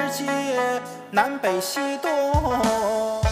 界南北西东，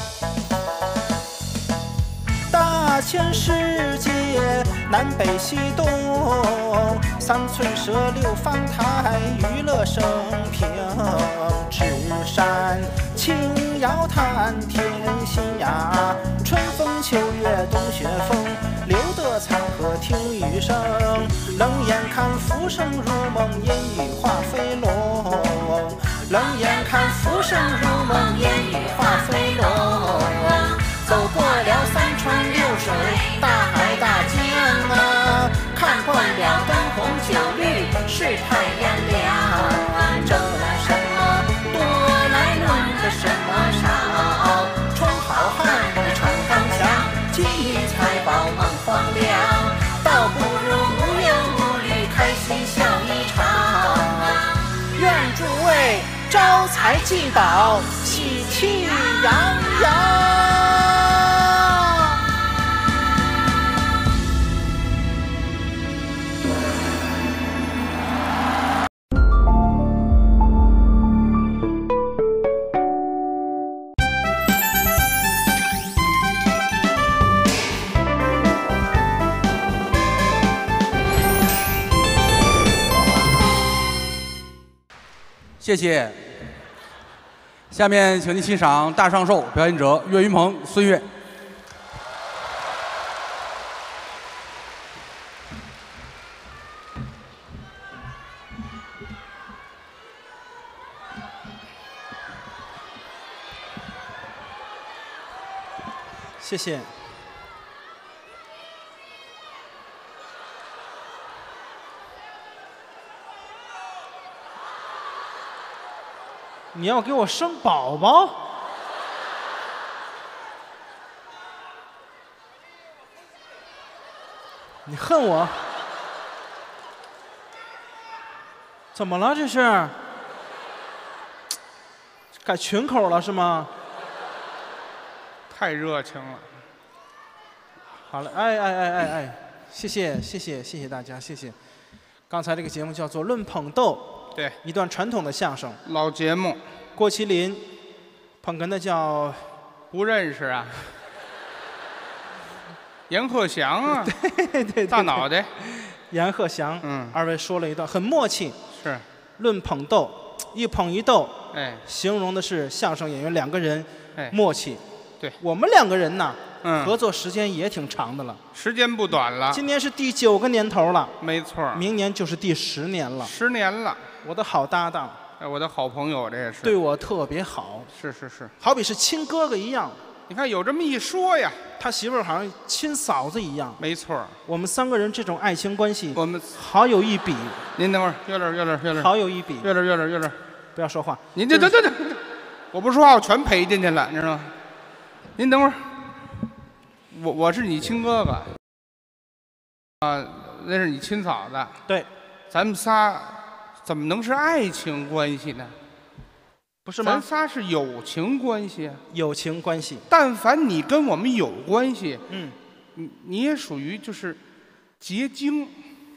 大千世界南北西东，三寸舍六方台，娱乐升平，赤山青瑶潭天心呀，春风秋月冬雪风，留得残荷听雨声，冷眼看浮生如梦，烟雨化飞龙，冷眼看浮生如梦，烟雨化飞龙，走过了三川六水，大海大江啊，看惯了灯红酒绿，世态炎凉，争什么多来论个什么少，充好汉闯刚强，金银财宝梦荒凉，倒不如无忧无虑，开心笑一场，愿诸位招财进宝，喜气洋洋。 谢谢。下面，请您欣赏大上寿表演者岳云鹏、孙越。 谢谢。你要给我生宝宝？你恨我？怎么了？这是改群口了是吗？ 太热情了。 好了，哎，谢谢大家，谢谢。刚才这个节目叫做《论捧逗》。 对， 一段传统的相声， 老节目。 郭麒麟捧哏的叫不认识啊，阎鹤祥啊， 对， 大脑袋， 阎鹤祥，二位说了一段很默契， 是论捧逗，一捧一逗， 哎， 形容的是相声演员两个人哎默契。 对， 我们两个人呢，合作时间也挺长的了， 时间不短了， 今年是第9个年头了， 没错， 明年就是第10年了 ，10年了。 我的好搭档， 哎，我的好朋友，这也是对我特别好， 是， 好比是亲哥哥一样。 你看有这么一说呀， 他媳妇儿好像亲嫂子一样， 没错。 我们3个人这种爱情关系， 我们好有一比。 您等会儿，月亮， 好有一比。 月亮， 不要说话。 您这，我不说话，我全赔进去了，你知道吗？您等会儿，我是你亲哥哥，啊，那是你亲嫂子。 对， 咱们仨怎么能是爱情关系呢？ 不是吗？ 咱仨是友情关系啊。 友情关系。 但凡你跟我们有关系，你也属于就是结晶。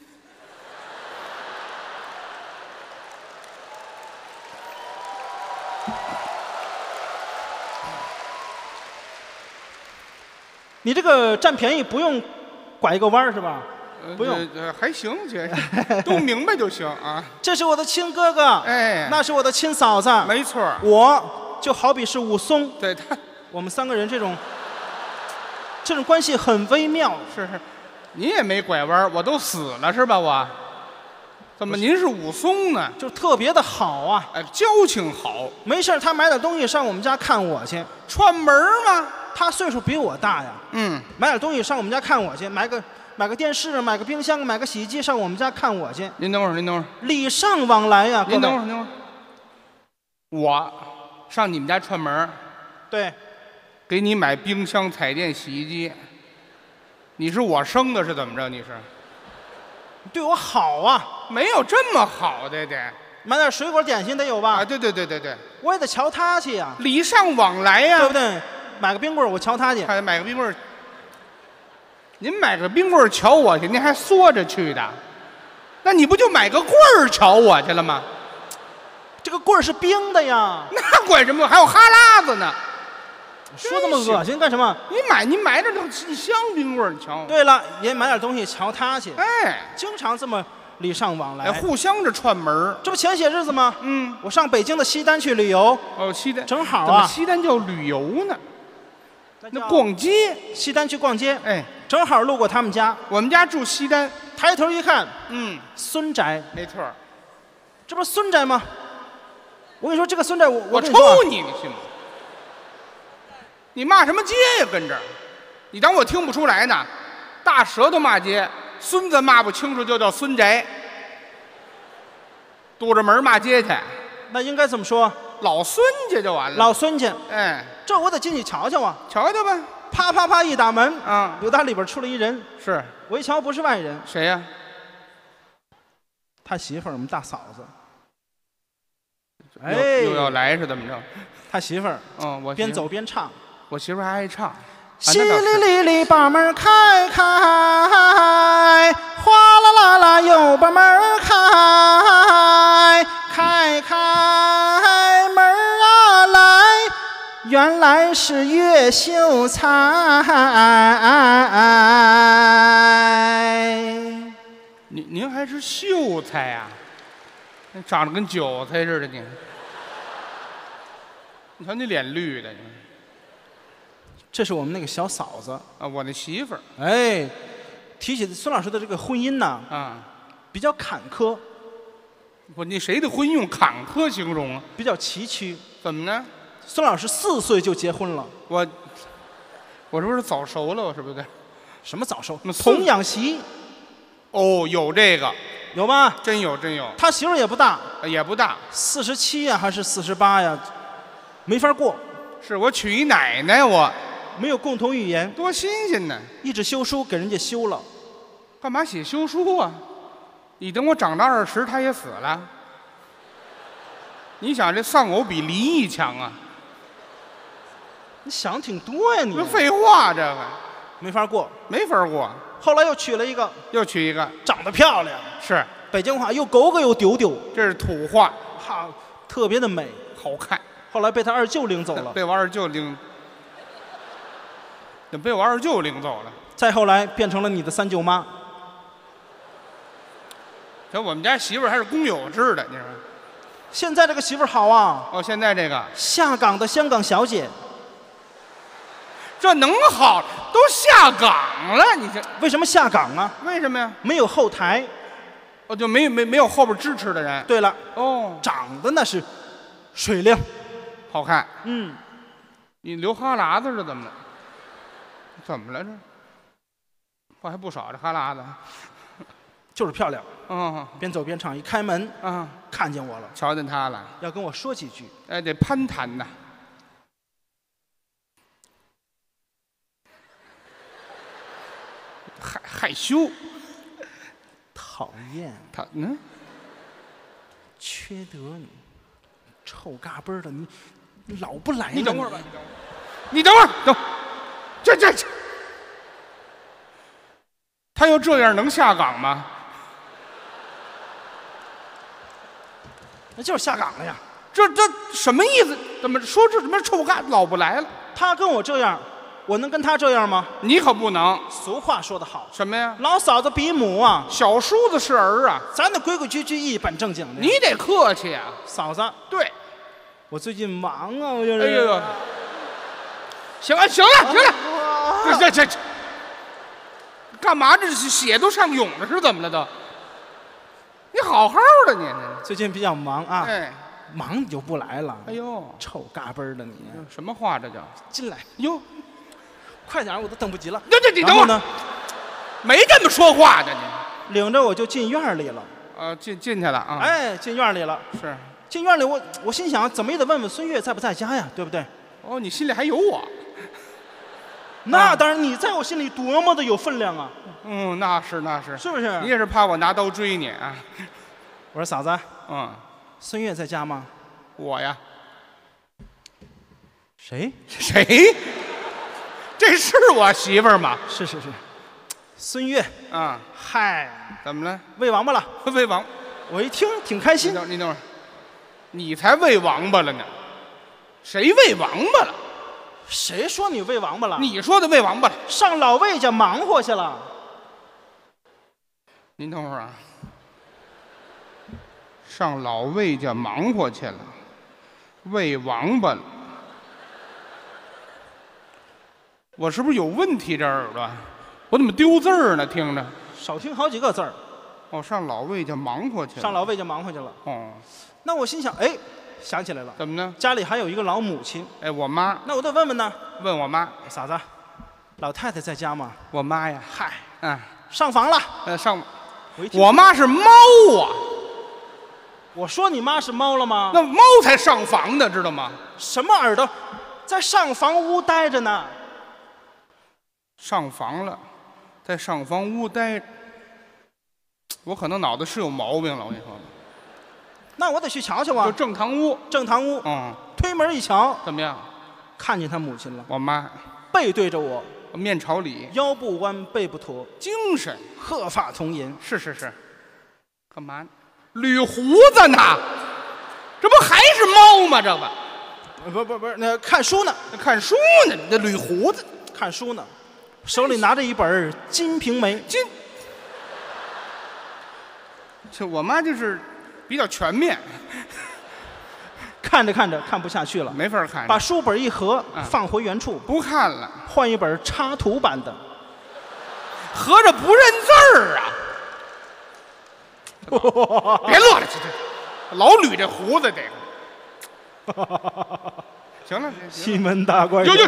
你这个占便宜不用拐一个弯儿是吧？不用， 还行，这都明白就行啊。 这是我的亲哥哥， 哎， 那是我的亲嫂子， 没错。 我就好比是武松， 对他， 我们3个人这种关系很微妙。 是，你也没拐弯，我都死了是吧？我怎么您是武松呢？ 就特别的好啊， 哎，交情好。 没事他买点东西上我们家看我去， 串门吗？ 他岁数比我大呀，买点东西上我们家看我去，买个电视，买个冰箱，买个洗衣机上我们家看我去。 您等会儿， 礼尚往来呀， 您等会儿，我上你们家串门， 对， 给你买冰箱、彩电、洗衣机，你是我生的，是怎么着？你是对我好啊， 没有这么好的得买点水果点心得有吧？ 啊，对， 我也得瞧他去呀， 礼尚往来呀， 对不对？买个冰棍我瞧他去， 还买个冰棍，您买个冰棍瞧我去，您还缩着去的，那你不就买个棍儿瞧我去了吗？ 这个棍儿是冰的呀。 那管什么？还有哈喇子呢。 说这么恶心干什么？ 你买这都一箱冰棍儿，你瞧。 对了，也买点东西瞧他去。 哎， 经常这么礼尚往来， 互相着串门儿。 这不前些日子吗？ 嗯， 我上北京的西单去旅游。 哦，西单正好啊。 怎么西单叫旅游呢？那逛街。 西单去逛街。 哎， 正好路过他们家。 我们家住西单。 抬头一看，孙宅。 没错。 这不是孙宅吗？我跟你说，这个孙宅，我抽你，你信吗？你骂什么街呀？跟这儿，你当我听不出来呢？大舌头骂街，孙子骂不清楚就叫孙宅。堵着门骂街去， 那应该怎么说？ 老孙家就完了。 老孙家， 哎， 这我得进去瞧瞧啊！ 瞧瞧吧。 啪啪啪一打门， 啊， 由打里边出来一人。 是， 我一瞧不是外人， 谁呀？ 他媳妇儿，我们大嫂子。 哎，又要来是怎么着？ 他媳妇儿， 我边走边唱。 我媳妇儿还爱唱。 淅沥沥沥把门开开，哗啦啦啦又把门开，开开门啊来，原来是岳秀才。 您还是秀才呀？长得跟韭菜似的你。你瞧你脸绿的。 这是我们那个小嫂子啊，我那媳妇儿。 哎，提起孙老师的这个婚姻呢，比较坎坷。 你谁的婚姻用坎坷形容啊？ 比较崎岖。 怎么呢？ 孙老师4岁就结婚了。 我是不是早熟了？我是不是？ 什么早熟？童养媳。 哦，有这个。 有吗？ 真有，真有。 他媳妇也不大， 也不大 ，47呀，还是48呀？没法过。 是我娶一奶奶，我没有共同语言， 多新鲜呢！ 一纸休书给人家休了。 干嘛写休书啊？你等我长到20，他也死了。你想这丧偶比离异强啊？ 你想挺多呀，你。 这废话，这个没法过， 没法过。 后来又娶了一个，长得漂亮， 是北京话又狗狗又丢丢， 这是土话， 好，特别的美， 好看。 后来被他二舅领走了， 被我二舅领走了。 再后来变成了你的3舅妈。 这我们家媳妇儿还是公有制的，你说。 现在这个媳妇儿好啊。 哦，现在这个下岗的香港小姐。 这能好？都下岗了，你这为什么下岗啊？ 为什么呀？ 没有后台。 哦，就没有后边支持的人。 对了， 哦， 长得那是水灵， 好看。 你流哈喇子是怎么了？怎么了这？话还不少，这哈喇子。 就是漂亮。边走边唱，一开门看见我了， 瞧见他了， 要跟我说几句。 哎，得攀谈呐。害羞， 讨厌他缺德你，臭嘎嘣的你老不来了。 你等会儿吧，你等会儿，这，他要这样能下岗吗？ 那就是下岗了呀。 这什么意思？怎么说这什么臭嘎老不来了？ 他跟我这样。我能跟他这样吗？ 你可不能。 俗话说得好， 什么呀？ 老嫂子比母啊， 小叔子是儿啊。 咱得规规矩矩、一本正经的。 你得客气啊， 嫂子。 对， 我最近忙啊，我就是。 哎呦，行了，这，干嘛？这血都上涌了，是怎么了都？你好好的你， 最近比较忙啊。 哎， 忙你就不来了。 哎呦， 臭嘎嘣的你！ 什么话这叫？ 进来哟。 快点，我都等不及了。 你等会儿呢，没这么说话的你。 领着我就进院里了。 进去了啊。 哎，进院里了。 是。 进院里我心想，怎么也得问问孙越在不在家呀，对不对？ 哦，你心里还有我。 那当然，你在我心里多么的有分量啊。 那是。 是不是？ 你也是怕我拿刀追你啊？ 我说嫂子。孙越在家吗？ 我呀。 谁？ 这是我媳妇儿吗？ 是，孙越。嗨， 怎么了？ 喂王八了。 喂王， 我一听挺开心。 你等会儿， 你才喂王八了呢，谁喂王八了？ 谁说你喂王八了？ 你说的喂王八了。 上老魏家忙活去了。 您等会儿啊，上老魏家忙活去了，喂王八了。我是不是有问题？这耳朵，我怎么丢字儿呢？听着， 少听好几个字儿。 哦，上老魏家忙活去了。 上老魏家忙活去了。 哦， 那我心想，哎，想起来了， 怎么呢？ 家里还有一个老母亲。 哎，我妈。 那我得问问呢。 问我妈， 嫂子，老太太在家吗？ 我妈呀， 嗨， 嗯， 上房了。 上， 我一听， 我妈是猫啊。 我说你妈是猫了吗？ 那猫才上房的，知道吗？ 什么耳朵，在上房屋待着呢。 上房了，在上房屋待着。我可能脑子是有毛病了，我跟你说。 那我得去瞧瞧啊。 就正堂屋。 正堂屋。 嗯。 推门一瞧， 怎么样？ 看见他母亲了。 我妈。 背对着我， 面朝里， 腰不弯，背不驼， 精神， 鹤发童颜。 是是是。干嘛呢？捋胡子呢？这不还是猫吗？这不。 不是，那看书呢。 看书呢？你这捋胡子。 看书呢，手里拿着一本《金瓶梅》。 就我妈就是比较全面， 看着看着看不下去了， 没法看， 把书本一合，放回原处， 不看了， 换一本插图版的， 合着不认字儿啊！别乐了，这老捋这胡子这个。行了， 西门大官就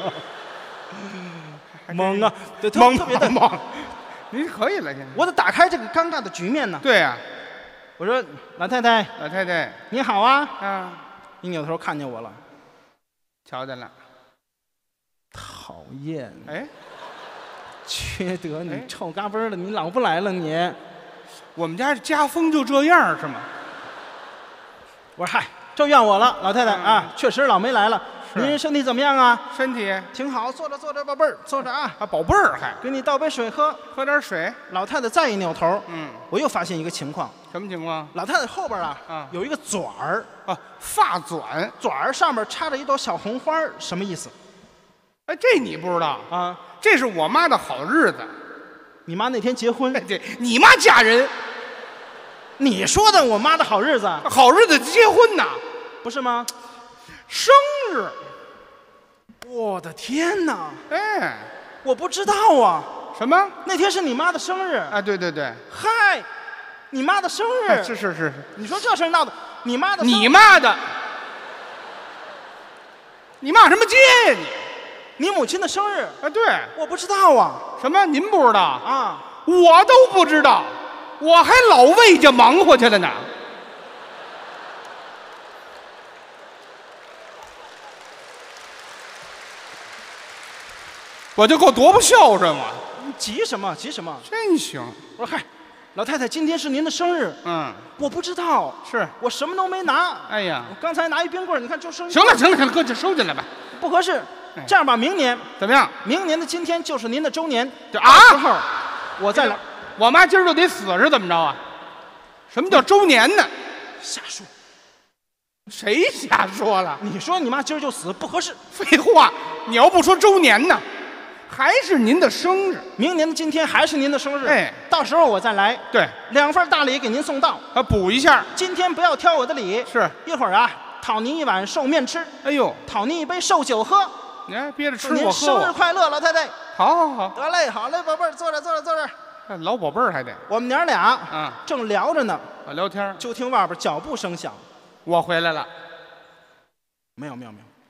猛啊，对， 猛特别的猛。您可以了，现在我得打开这个尴尬的局面呢。 对呀， 我说老太太， 老太太， 你好啊。 啊， 一扭头看见我了， 瞧见了， 讨厌， 哎， 缺德，你哎臭嘎嘣的，你老不来了你。 我们家家风就这样是吗？ 我说嗨，这怨我了，老太太啊，确实老没来了。您身体怎么样啊？ 身体挺好，坐着坐着，宝贝儿，坐着啊。 啊，宝贝儿还给你倒杯水喝。 喝点水。 老太太再一扭头， 嗯， 我又发现一个情况， 什么情况？ 老太太后边有一个卷儿， 啊，发卷， 卷儿上面插着一朵小红花，什么意思哎，这你不知道？ 啊？ 这是我妈的好日子。 你妈那天结婚， 这你妈嫁人， 你说的我妈的好日子， 好日子结婚呐， 不是吗？ 生日。 我的天哪！ 哎， 我不知道啊， 什么？ 那天是你妈的生日。 啊，对对对， 嗨，你妈的生日， 哎是， 你说这事儿闹的，你妈的生日， 你妈的，你骂什么街呀你？ 你母亲的生日， 啊，对， 我不知道啊什么？您不知道？ 啊！ 我都不知道，我还老魏家忙活去了呢。我就够多不孝顺我， 你急什么？急什么？ 真行。 我说嗨，老太太，今天是您的生日， 嗯， 我不知道， 是。 我什么都没拿。 哎呀， 我刚才拿一冰棍儿，你看就生日。 行了，哥就收进来吧。 不合适哎。 这样吧，明年， 怎么样？ 明年的今天就是您的周年， 这到时候我再来。 我妈今儿就得死是怎么着啊？什么叫周年呢？ 瞎说， 谁瞎说了？ 你说你妈今儿就死不合适。 废话，你要不说周年呢，还是您的生日。 明年的今天还是您的生日， 哎， 到时候我再来， 对， 2份大礼给您送到。 补一下。 今天不要挑我的理， 是， 一会儿啊，讨您一碗寿面吃， 哎呦， 讨您一杯寿酒喝。 你还憋着吃祝您我喝生日我。 快乐，老太太。 好， 得嘞，好嘞，宝贝儿，坐着，坐着，坐着。 老宝贝儿还得我们娘俩啊正聊着呢， 聊天。 就听外边脚步声响。 我回来了。 没有。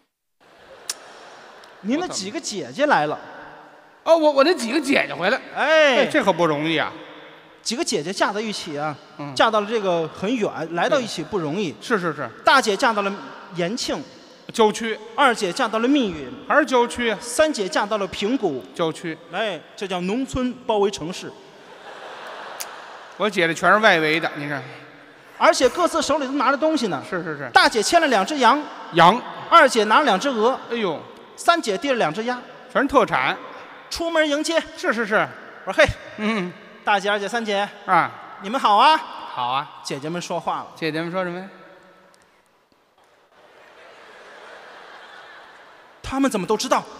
您的几个姐姐来了。 哦，我那几个姐姐回来。 哎， 这可不容易啊。 几个姐姐嫁到一起啊，嫁到了这个很远，来到一起不容易。 是， 大姐嫁到了延庆， 郊区。 二姐嫁到了密云， 还是郊区啊？ 三姐嫁到了平谷。 郊区。 哎，这叫农村包围城市。 我姐姐全是外围的，你看。 而且各自手里都拿着东西呢。 是。 大姐牵了2只羊， 羊。 二姐拿了2只鹅， 哎呦， 三姐提了2只鸭， 全是特产。 出门迎接。 是。 我说嘿， 嗯大姐、二姐、三姐， 啊， 你们好啊！ 好啊。 姐姐们说话了， 姐姐们说什么呀？ 他们怎么都知道？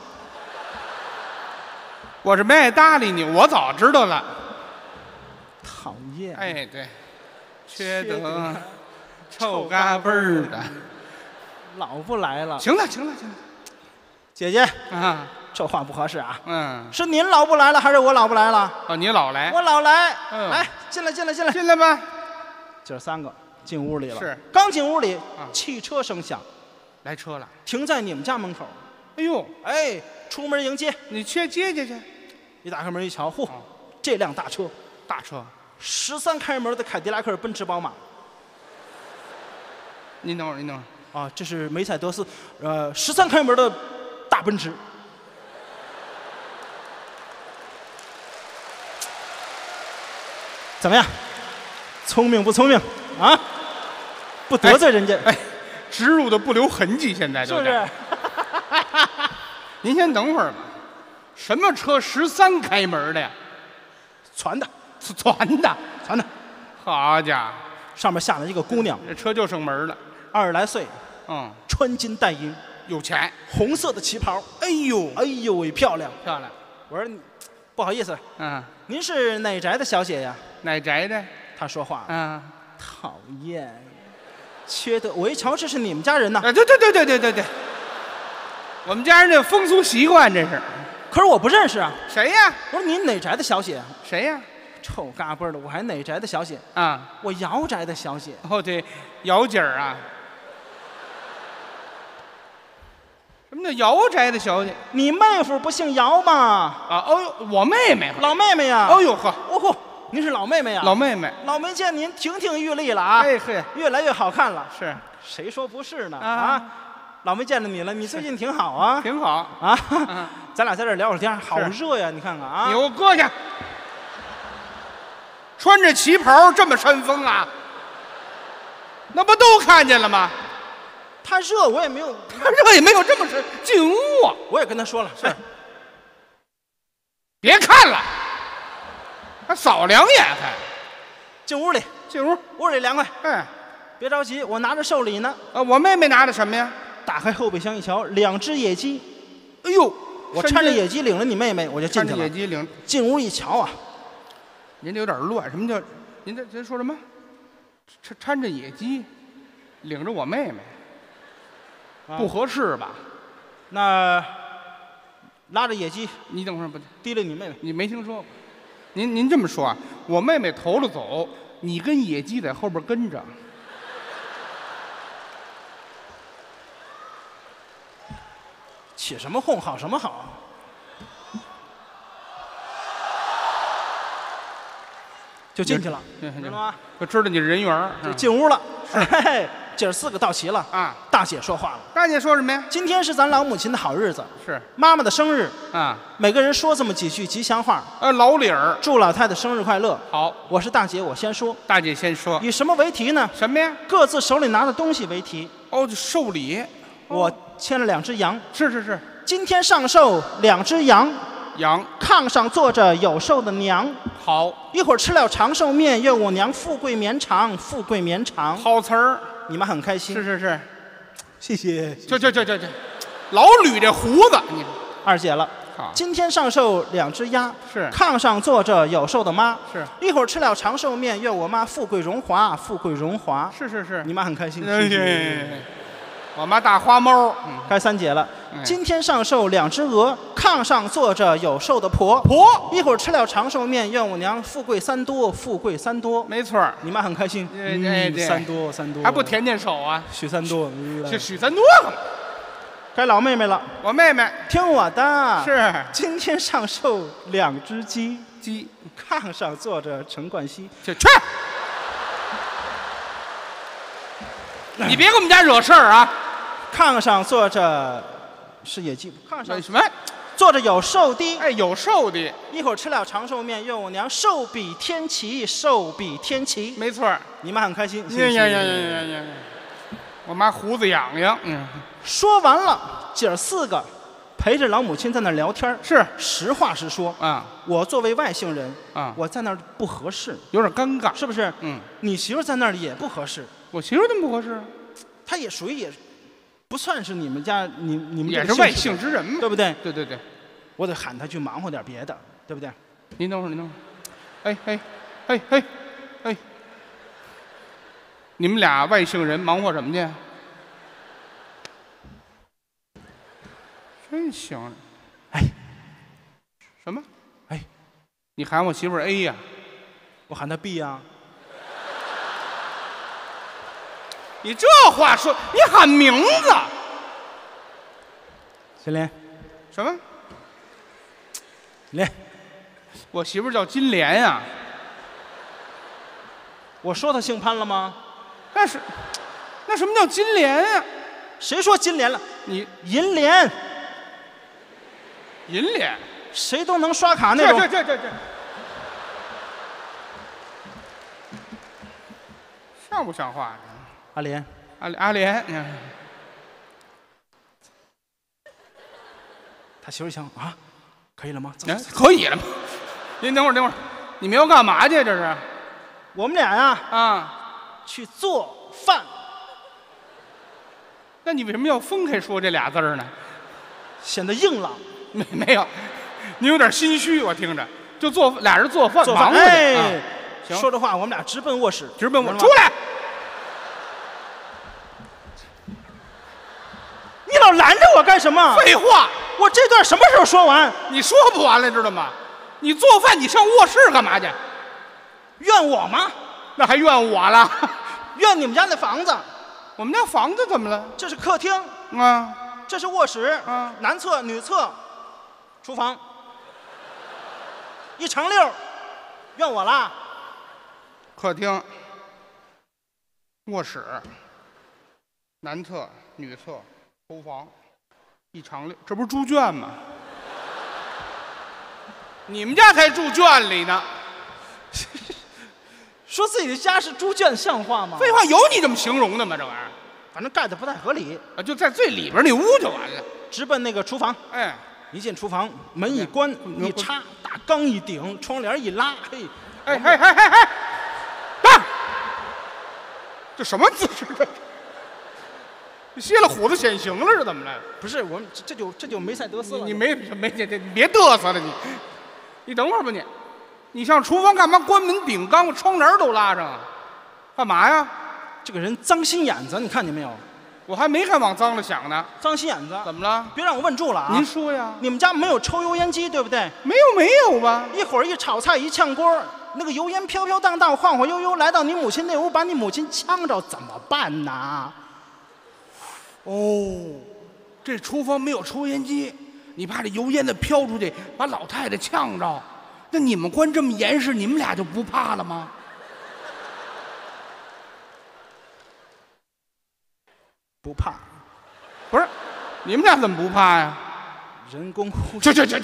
我是没爱搭理你，我早知道了。 讨厌！ 哎，对，缺德臭嘎嘣儿的。 老不来了。 行了，行了，行了， 姐姐啊， 这话不合适啊。 嗯， 是您老不来了，还是我老不来了？ 哦，你老来， 我老来。 嗯来，进来，进来，进来。 进来吧。 姐儿三个进屋里了。 是。 刚进屋里， 啊汽车声响， 来车了。 停在你们家门口。 哎呦， 哎，出门迎接。 你去接去。 一打开门一瞧，嚯， 哦这辆大车大车， ，13开门的凯迪拉克、奔驰、宝马。 您等会儿，您等会儿。 啊，这是梅赛德斯，13开门的大奔驰。怎么样？聪明不聪明啊？不得罪人家， 哎，植入的不留痕迹，现在是不都是。 是？ 您先等会儿吧。什么车13开门的呀？ 传的， 传的。 传的。 好家伙， 上面下来一个姑娘， 这车就剩门了。 20来岁， 嗯， 穿金戴银， 有钱。 红色的旗袍。 哎呦， 哎呦喂，漂亮！ 漂亮。 我说，不好意思， 嗯， 您是哪宅的小姐呀？ 哪宅的？ 她说话， 嗯， 讨厌，缺德！我一瞧，这是你们家人呐。 啊，对，我们家人这风俗习惯这是。 可是我不认识啊。 谁呀？ 我说您哪宅的小姐？ 谁呀？ 臭嘎嘣的，我还哪宅的小姐？ 啊， 我姚宅的小姐。 哦对，姚姐儿啊。什么叫姚宅的小姐？ 你妹夫不姓姚吗？ 啊，哦呦，我妹妹。 老妹妹呀。 哦呦呵， 哦嚯，您是老妹妹呀？ 老妹妹。 老没见您亭亭玉立了啊！ 哎嘿， 越来越好看了。 是谁说不是呢？ 啊， 老没见着你了，你最近挺好啊。 挺好。 啊， 嗯咱俩在这儿聊会儿天，好热呀！你看看啊。 你给我搁下。穿着旗袍这么扇风啊？那不都看见了吗？ 他热，我也没有， 他这也没有这么深，进屋啊！ 我也跟他说了，是。 别看了，还扫两眼还。 进屋里， 进屋。 屋里凉快。 哎， 别着急，我拿着寿礼呢。 我妹妹拿的什么呀？ 打开后备箱一瞧，2只野鸡。 哎呦， 我搀着野鸡领着你妹妹，我就进去了。 野鸡领。 进屋一瞧啊， 您这有点乱，什么叫？您这说什么？搀着野鸡，领着我妹妹，不合适吧？ 那拉着野鸡， 你等会儿不？ 提了你妹妹。 你没听说过？您这么说啊？我妹妹头了走，你跟野鸡在后边跟着。 起什么哄，好什么好？就进去了，知道吗？ 就知道你人缘。 就进屋了。嘿，姐儿4个到齐了啊！ 大姐说话了。 大姐说什么呀？ 今天是咱老母亲的好日子， 是妈妈的生日啊！ 每个人说这么几句吉祥话。 老理儿， 祝老太太生日快乐。 好， 我是大姐，我先说。 大姐先说。 以什么为题呢？ 什么呀？ 各自手里拿的东西为题。 哦，就寿礼。 我牵了2只羊。 是。 今天上寿2只羊。 羊炕上坐着有寿的娘。 好， 一会儿吃了长寿面，愿我娘富贵绵长，富贵绵长。 好词儿， 你们很开心。 是， 谢谢。 这，老捋这胡子，你二姐了。 好， 今天上寿2只鸭。 是。 炕上坐着有寿的妈。 是。 一会儿吃了长寿面，愿我妈富贵荣华，富贵荣华。 是。 你妈很开心。 我妈大花猫。 该3姐了。今天上寿2只鹅，炕上坐着有寿的婆。一会儿吃了长寿面，愿我娘富贵3多，富贵3多。 没错， 你妈很开心。 对 3多， 还不舔舔手啊？ 许3多， 许3多。 该老妹妹了。 我妹妹听我的。 是。 今天上寿2只鸡， 鸡炕上坐着陈冠希。 去。你别给我们家惹事儿啊！ 炕上坐着是野鸡，炕上什么？ 坐着有寿的。 哎，有寿的。 一会儿吃了长寿面，愿我娘寿比天齐，寿比天齐。 没错， 你们很开心。 呀！我妈胡子痒痒。 说完了，姐儿4个陪着老母亲在那聊天。 是， 实话实说啊。 我作为外姓人啊， 我在那儿不合适， 有点尴尬， 是不是？ 嗯。 你媳妇在那儿也不合适。 我媳妇怎么不合适？ 她也属于也不算是你们家，你们也是外姓之人嘛， 对不对？ 对对对， 我得喊他去忙活点别的，对不对？ 您等会儿，您等会儿，哎，你们俩外姓人忙活什么去？真行， 哎， 什么？ 哎， 你喊我媳妇儿 A 呀？ 我喊他 B 呀。 你这话说，你喊名字。 金莲， 什么？ 金莲， 我媳妇儿叫金莲呀。 我说他姓潘了吗？ 那什么叫金莲呀？ 谁说金莲了？ 你银莲， 银莲， 谁都能刷卡那种。 这，像不像话？ 阿莲， 阿莲，你看他媳妇想啊，可以了吗？ 哎，可以了吗？您等会儿，你们要干嘛去？这是？ 我们俩呀， 啊， 去做饭。 那你为什么要分开说这俩字儿呢？ 显得硬朗。 没有，你有点心虚，我听着。就俩人做饭， 做饭， 忙活去。 哎， 行， 说着话，我们俩直奔卧室， 直奔我出来。 你老拦着我干什么？ 废话， 我这段什么时候说完？ 你说不完了，知道吗？你做饭，你上卧室干嘛去？ 怨我吗？ 那还怨我了？ 怨你们家那房子。 我们家房子怎么了？ 这是客厅啊， 这是卧室啊， 男厕、女厕，厨房，一长溜，怨我啦？ 客厅、卧室、男厕、女厕、厨房，一长溜，这不是住圈吗？你们家才住圈里呢。 说自己的家是猪圈，像话吗？ 废话，有你这么形容的吗？这玩意儿， 反正盖的不太合理。 啊，就在最里边那屋就完了。 直奔那个厨房。 哎， 一进厨房，门一关，一插，大缸一顶，窗帘一拉，嘿， 哎，啊！这什么姿势？歇了虎子显形了是怎么了？ 不是我们这就梅赛德斯了。 你没你别嘚瑟了你等会儿吧你上厨房干嘛？关门顶缸，窗帘都拉上啊？干嘛呀？ 这个人脏心眼子，你看见没有？ 我还没看往脏了想呢。 脏心眼子， 怎么了？ 别让我问住了啊！ 您说呀？ 你们家没有抽油烟机对不对？ 没有吧？ 一会儿一炒菜一炝锅，那个油烟飘飘荡荡，晃晃悠悠来到你母亲那屋，把你母亲呛着，怎么办呢？ 哦，这厨房没有抽烟机，你怕这油烟子飘出去，把老太太呛着。那你们关这么严实，你们俩就不怕了吗？ 不怕。 不是，你们俩怎么不怕呀？ 人工呼吸。 去，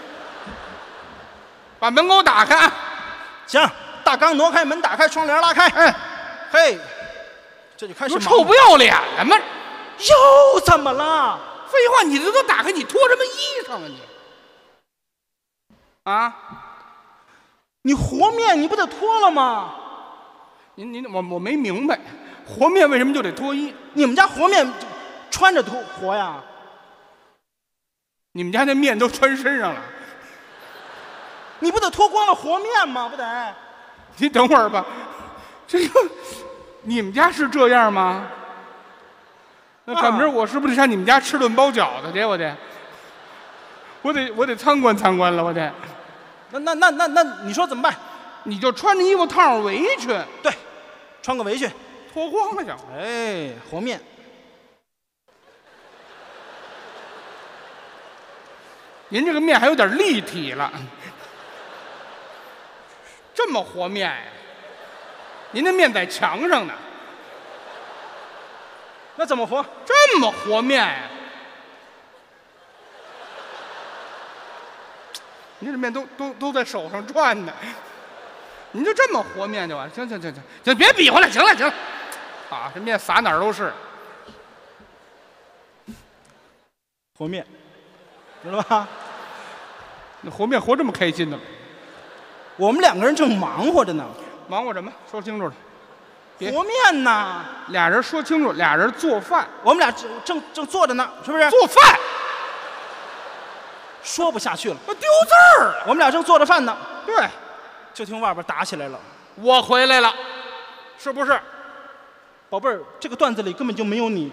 把门给我打开啊！ 行，大缸挪开，门打开，窗帘拉开。 哎， 嘿，这就开始。 臭不要脸了吗？ 又怎么了？ 废话，你这都打开，你脱什么衣裳啊你？啊？ 你和面你不得脱了吗？ 我没明白，和面为什么就得脱衣？ 你们家和面穿着和呀？ 你们家那面都穿身上了， 你不得脱光了和面吗？不得？ 你等会儿吧，这个你们家是这样吗？那赶明儿我是不是得上你们家吃顿包饺子去？我得参观参观了，我得。 那你说怎么办？ 你就穿着衣服套上围裙， 对，穿个围裙， 脱光了行。 哎，和面。 您这个面还有点立体了，这么和面呀？您的面在墙上呢， 那怎么和？ 这么和面呀？您这面都在手上转呢，您就这么和面就完了。行，别比划了，行了，啊，这面撒哪儿都是。 和面，知道吧？ 那和面和这么开心呢？ 我们两个人正忙活着呢。 忙活什么？说清楚了。 和面呐。 俩人说清楚，俩人做饭。 我们俩正坐着呢，是不是？ 做饭。 说不下去了， 我丢字儿了。 我们俩正做着饭呢， 对， 就听外边打起来了。 我回来了，是不是？ 宝贝儿，这个段子里根本就没有你。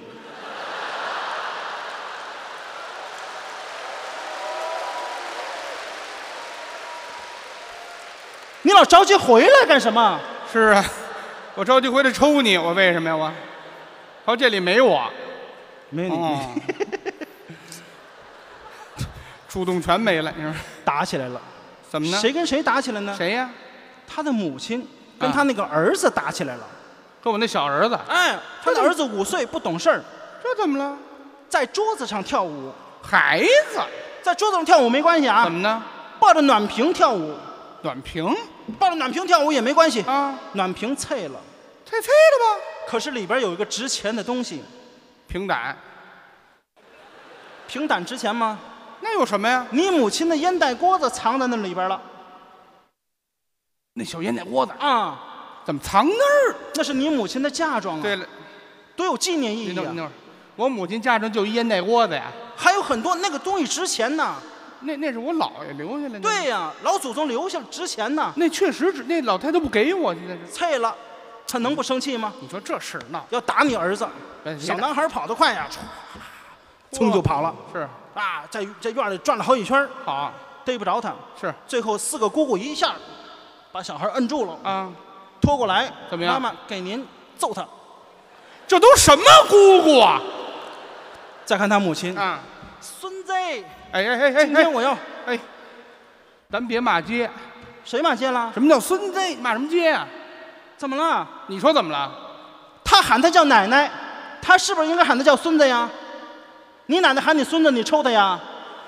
你老着急回来干什么？ 是啊，我着急回来抽你，我为什么呀？我，好，这里没我， 没你， 哦、主动权没了，你说打起来了， 怎么呢？ 谁跟谁打起来呢？ 谁呀？ 他的母亲跟他那个儿子打起来了。 跟我那小儿子。 哎，他的儿子5岁，不懂事儿， 这怎么了？ 在桌子上跳舞。 孩子在桌子上跳舞没关系啊。 怎么呢？ 抱着暖瓶跳舞。 暖瓶？ 抱着暖瓶跳舞也没关系啊。 暖瓶碎了， 碎了吧？ 可是里边有一个值钱的东西。 平胆。 平胆值钱吗？ 那有什么呀？ 你母亲的烟袋锅子藏在那里边了。 那小烟袋锅子啊？ 怎么藏那儿？ 那是你母亲的嫁妆啊。 对了， 多有纪念意义啊！ 我母亲嫁妆就一烟袋锅子呀。 还有很多那个东西值钱呢。 那是我姥爷留下来的。 对呀，老祖宗留下值钱呢。 那确实值，那老太太不给我，现在是碎了，他能不生气吗？ 你说这事闹， 要打你儿子。小男孩跑得快呀，噌就跑了。 是啊，在院里转了好几圈， 好逮不着他。 是最后4个姑姑一下把小孩摁住了啊， 拖过来， 怎么样？ 妈妈给您揍他。 这都什么姑姑啊？ 再看他母亲啊， 孙子。 哎， 今天我要咱别骂街。 谁骂街了？ 什么叫孙子？骂什么街啊？ 怎么了？ 你说怎么了？ 他喊他叫奶奶，他是不是应该喊他叫孙子呀？你奶奶喊你孙子，你抽他呀？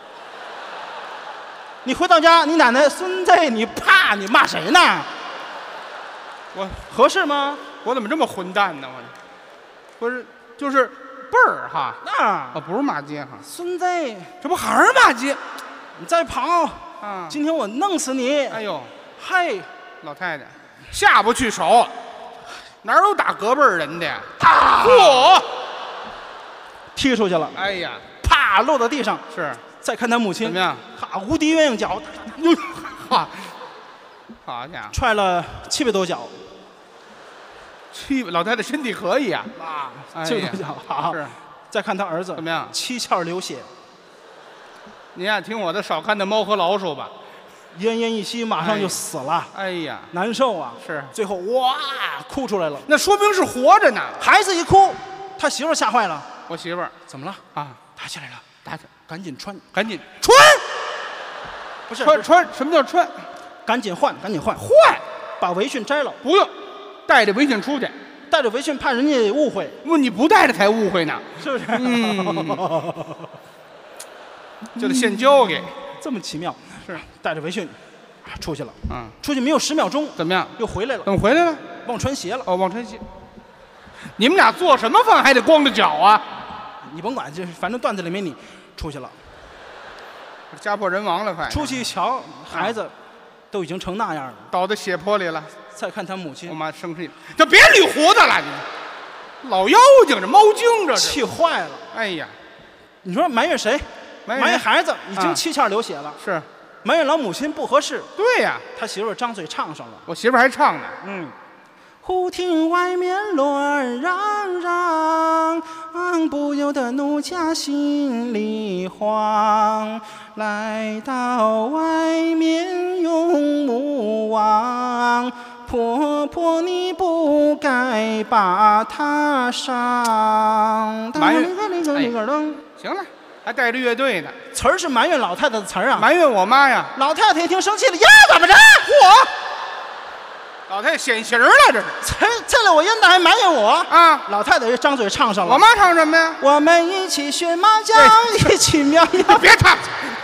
你回到家，你奶奶孙子，你怕你骂谁呢？ 我合适吗？ 我怎么这么混蛋呢？我不是就是辈儿哈。 那不是骂街哈。 孙子， 这不还是骂街？ 你再跑啊！ 今天我弄死你！ 哎呦， 嘿， 老太太下不去手，哪有打隔辈儿人的呀？ 嚯！踢出去了。 哎呀， 啪落到地上。 是。 再看他母亲怎么样？ 哈，无敌鸳鸯脚， 哈，好家伙， 踹了700多脚。 老太太身体可以啊 ，700多脚。好。 是。 再看他儿子怎么样 ？7窍流血。 您呀，听我的，少看那猫和老鼠吧。 奄奄一息，马上就死了。 哎呀， 难受啊！ 是。 最后哇，哭出来了。 那说明是活着呢。 孩子一哭，他媳妇儿吓坏了。 我媳妇儿怎么了？ 啊， 打起来了，赶紧穿， 赶紧穿。不是穿，什么叫穿？ 赶紧换，把围裙摘了。 不用，带着围裙出去。 带着围裙怕人家误会。 你不带着才误会呢， 是不是？ 就得现交给。 这么奇妙。 是。 带着围裙，出去了。 嗯。 出去没有10秒钟， 怎么样？ 又回来了。 怎么回来了？ 忘穿鞋了。 忘穿鞋。你们俩做什么饭还得光着脚啊？ 你甭管，反正段子里没你，出去了。 家破人亡了，快！ 出去一瞧，孩子都已经成那样了， 倒在血泊里了。 再看他母亲， 我妈生气了，这别捋胡子了，你老妖精，这猫精，这气坏了。 哎呀， 你说埋怨谁？埋怨孩子已经7窍流血了。 是。 埋怨老母亲不合适。 对呀。 他媳妇儿张嘴唱上了。 我媳妇儿还唱呢。 忽听外面乱嚷嚷，不由得奴家心里慌。来到外面用目望，婆婆你不该把她伤。 埋怨。行了，还带着乐队呢。 词儿是埋怨老太太的词儿啊。 埋怨我妈呀。 老太太一听生气了，呀，怎么着？ 老太太显形了，这是拆了我烟袋还埋怨我啊！ 老太太张嘴唱上了。 我妈唱什么呀？ 我们一起学麻将，一起喵喵。 别唱。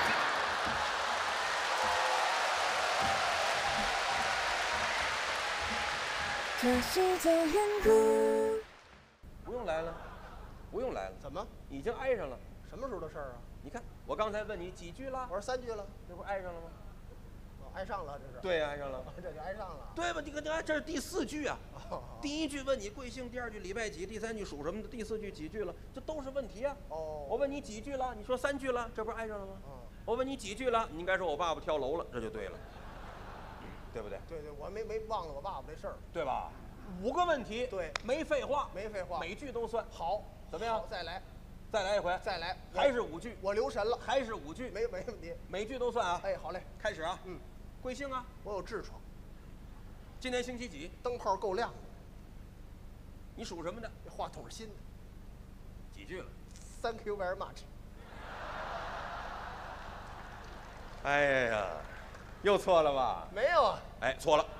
这是在远古。 不用来了，不用来了。 怎么？ 已经挨上了？ 什么时候的事儿啊？ 你看，我刚才问你几句了？ 我说3句了， 这不挨上了吗？ 挨上了这是。 对呀，挨上了。 这就挨上了。 对吧？你看，这是第4句啊。 哦第1句问你贵姓，第2句礼拜几，第3句属什么的，第4句几句了，这都是问题啊。 哦。 我问你几句了，你说3句了，这不是挨上了吗？ 嗯。 我问你几句了，你应该说我爸爸跳楼了，这就对了，对不对？ 对对，我没忘了我爸爸这事儿。 对吧？5个问题， 对， 没废话， 没废话， 每句都算。 好， 怎么样好，再来， 再来一回， 再来， 还是5句， 我留神了， 还是5句， 没问题。 每句都算啊。 哎，好嘞， 开始啊。 嗯， 贵姓啊？ 我有痔疮， 今天星期几？ 灯泡够亮的， 你属什么的？ 这话筒是新的。 几句了？ Thank you very much。 哎呀，又错了吧？ 没有啊， 哎，错了。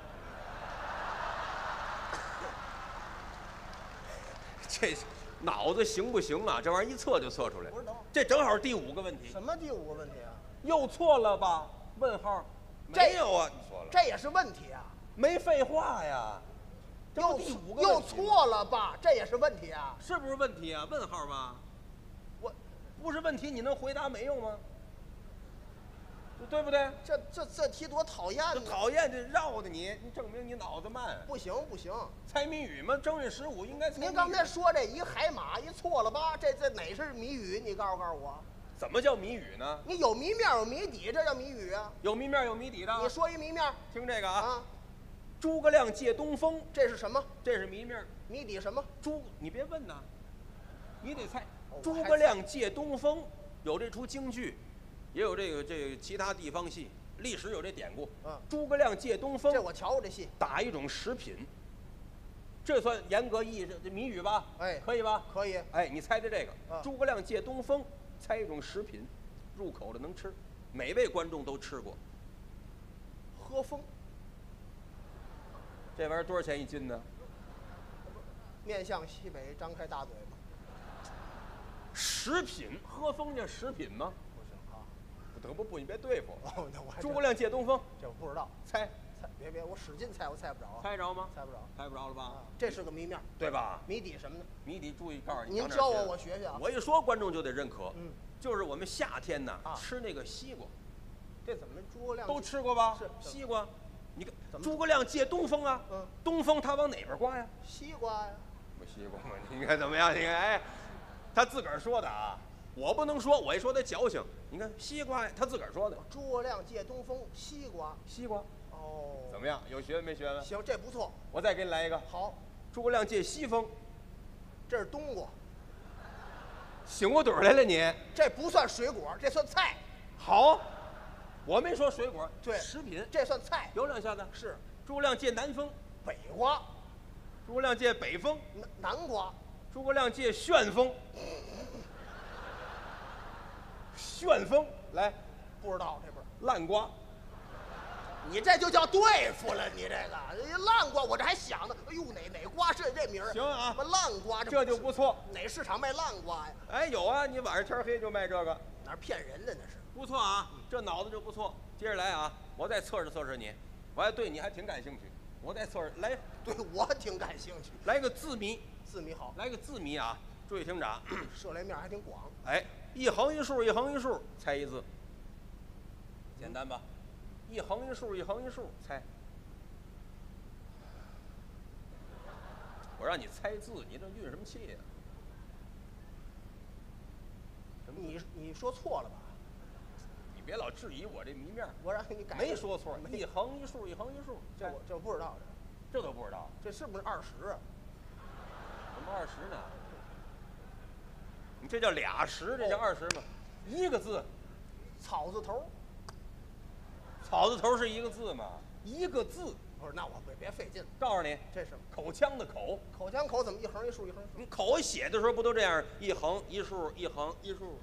这脑子行不行啊？这玩意儿一测就测出来。 不是，等会儿这正好第5个问题。 什么第5个问题啊？ 又错了吧？问号。没有啊，你说了。 这也是问题啊。 没废话呀。 又第5个又错了吧？这也是问题啊。 是不是问题啊？问号吧。 我不是问题，你能回答没用吗？对不对？ 这题多讨厌呢！ 讨厌，这绕的你证明你脑子慢。 不行不行， 猜谜语吗？正月15应该猜。 您刚才说这一海马一错了吧？这哪是谜语？你告诉我。 怎么叫谜语呢？ 你有谜面有谜底，这叫谜语啊。 有谜面有谜底的。 你说一谜面， 听这个啊。 啊， 诸葛亮借东风， 这是什么？ 这是谜面。 谜底什么？ 你别问呐，你得猜。 哦诸葛亮借东风，有这出京剧，也有这个其他地方戏，历史有这典故。 嗯， 诸葛亮借东风， 这我瞧过这戏。 打一种食品，这算严格意义这谜语吧？ 哎， 可以吧？ 可以。 哎，你猜的这个， 啊， 诸葛亮借东风，猜一种食品，入口的能吃，每位观众都吃过。 喝风， 这玩意儿多少钱1斤呢？ 面向西北，张开大嘴巴。 食品，喝风这食品吗？ 不行啊， 不，你别对付。 哦，那我还真诸葛亮借东风， 这我不知道。 猜别，我使劲猜，我猜不着啊。 猜着吗？ 猜不着， 猜不着了吧？ 啊，这是个谜面， 对吧？ 谜底什么呢？ 谜底注意告诉你。 您教我，我学学啊。 我一说观众就得认可。 嗯， 就是我们夏天呢啊吃那个西瓜， 这怎么诸葛亮都吃过吧？ 是西瓜，你看怎么诸葛亮借东风啊。 嗯， 东风他往哪边刮呀？ 西瓜呀。 不西瓜吗？你看怎么样？你看，哎，他自个儿说的啊，我不能说，我一说他矫情。你看西瓜呀，他自个儿说的。 诸葛亮借东风，西瓜。 西瓜。 哦， 怎么样？有学问没学问？ 行，这不错。 我再给你来一个。 好， 诸葛亮借西风， 这是冬瓜， 醒过盹儿来了你。 这不算水果，这算菜。 好，我没说水果， 对， 食品。 这算菜。 有两下子。 是诸葛亮借南风， 北瓜， 诸葛亮借北风， 南瓜， 诸葛亮借旋风。旋风来， 不知道这不是。 烂瓜。 你这就叫对付了，你这个烂瓜，我这还想呢，哎呦，哪瓜是这名儿？ 行啊， 什么烂瓜？ 这就不错。 哪市场卖烂瓜呀？ 哎，有啊，你晚上天黑就卖这个， 哪儿骗人的那是？ 不错啊，这脑子就不错。接着来啊，我再测试测试你，我还对你还挺感兴趣，我再测试来， 对我挺感兴趣。 来个字谜， 字谜好， 来个字谜啊，注意听着啊， 涉猎面还挺广。 哎，一横一竖，一横一竖，猜一字，简单吧？一横一竖，一横一竖，猜。我让你猜字，你这运什么气呀？ 你说错了吧？ 你别老质疑我这谜面。 我让你改。 没说错，一横一竖，一横一竖， 这我不知道这都不知道， 这是不是20啊？ 什么20呢？你这叫俩十，这叫20吗？一个字， 草字头。 草字头是一个字吗？一个字。 不是，那我别费劲了。 告诉你， 这是口腔的口。 口腔口怎么一横一竖一横一竖？ 你口写的时候不都这样，一横一竖，一横一竖？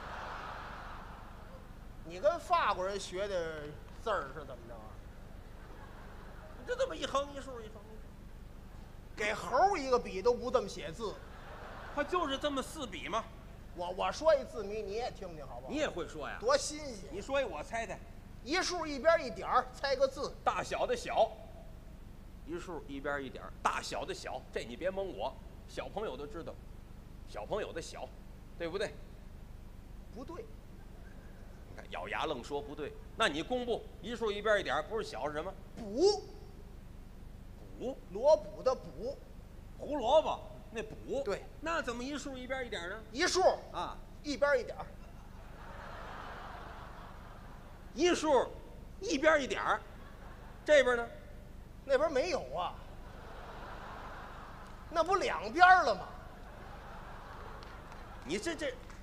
你跟法国人学的字儿是怎么着啊？ 你这怎么一横一竖，一横一竖？ 给猴一个笔都不这么写字。 它就是这么4笔吗？ 我说一字谜，你也听听好不好？ 你也会说呀？ 多新鲜！ 你说一我猜猜。 一竖一边一点儿，猜个字。 大小的小，一竖一边一点儿，大小的小，这你别蒙我，小朋友都知道，小朋友的小，对不对？ 不对， 看咬牙愣说不对。那你公布一竖一边一点，不是小是什么？ 补， 补， 萝卜的补， 胡萝卜那补。 对， 那怎么一竖一边一点呢？ 一竖啊， 一边一点儿， 一竖一边一点儿，这边呢？ 那边没有啊，那不两边儿了吗？ 你这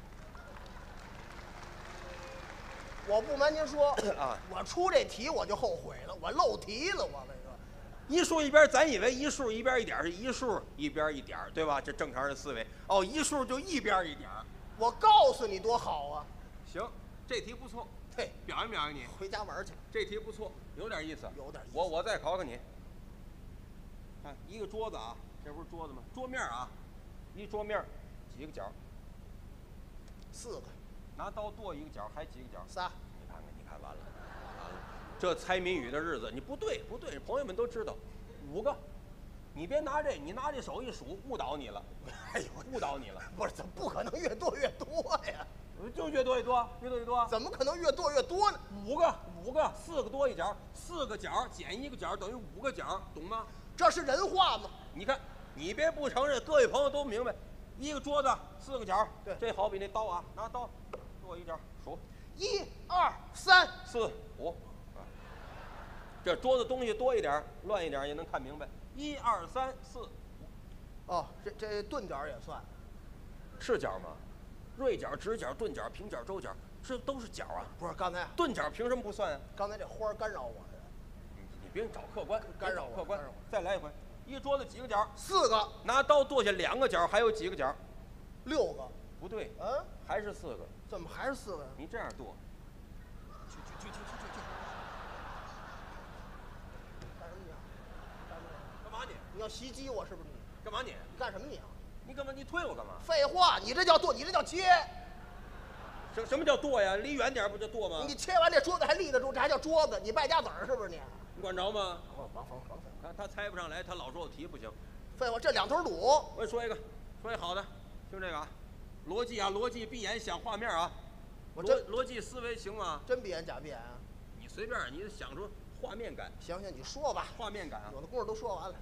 我不瞒您说啊， 我出这题我就后悔了，我漏题了，我跟你说。 一竖一边，咱以为一竖一边一点是一竖一边一点，对吧？这正常人思维。哦，一竖就一边一点。 我告诉你多好啊！ 行，这题不错， 嘿， 表扬表扬你。 回家玩去。 这题不错，有点意思， 有点意思我再考考你。看一个桌子啊，这不是桌子吗？桌面啊，一桌面几个角？ 4个， 拿刀剁一个角，还几个角？ 仨。 你看看，你看完了，完了。这猜谜语的日子，你不对，朋友们都知道，5个。你别拿这，你拿这手一数，误导你了。 哎呦， 误导你了。 不是，怎么不可能越剁越多呀？ 就越多越多，越多越多。 怎么可能越剁越多呢 5个，4个多一角，4个角减一个角等于5个角，懂吗？ 这是人话吗？ 你看，你别不承认，各位朋友都明白。一个桌子4个角， 对， 这好比那刀啊，拿刀剁一角，数 1、2、3、 4、5。这桌子东西多一点，乱一点也能看明白。1、2、3、4、5。 哦，这钝角也算， 是角吗？锐角、直角、钝角、平角、周角，这都是角啊。 不是刚才钝角凭什么不算啊？ 刚才这花儿干扰我了， 你别找客观， 干扰我客观干扰我。 再来一回，一桌子几个角 ？4个， 拿刀剁下2个角，还有几个角 ？6个。 不对， 嗯， 还是4个。 怎么还是4个呀？ 你这样剁， 去！干什么你啊？干什么你？ 干嘛你？ 你要袭击我是不是你？ 干嘛你？ 你干什么你啊？ 你干嘛？你推我干嘛？ 废话，你这叫剁，你这叫切。 什么叫剁呀？离远点不就剁吗？ 你切完这桌子还立得住，这还叫桌子？你败家子儿是不是你？ 你管着吗？ 王看他猜不上来，他老说我题不行。 废话，这2头堵。 我给你说一个好的，听这个啊，逻辑，闭眼想画面啊。逻辑思维行吗？ 真闭眼假闭眼啊？ 你随便，你想出画面感。 行，你说吧。 画面感啊。 有的功夫都说完了。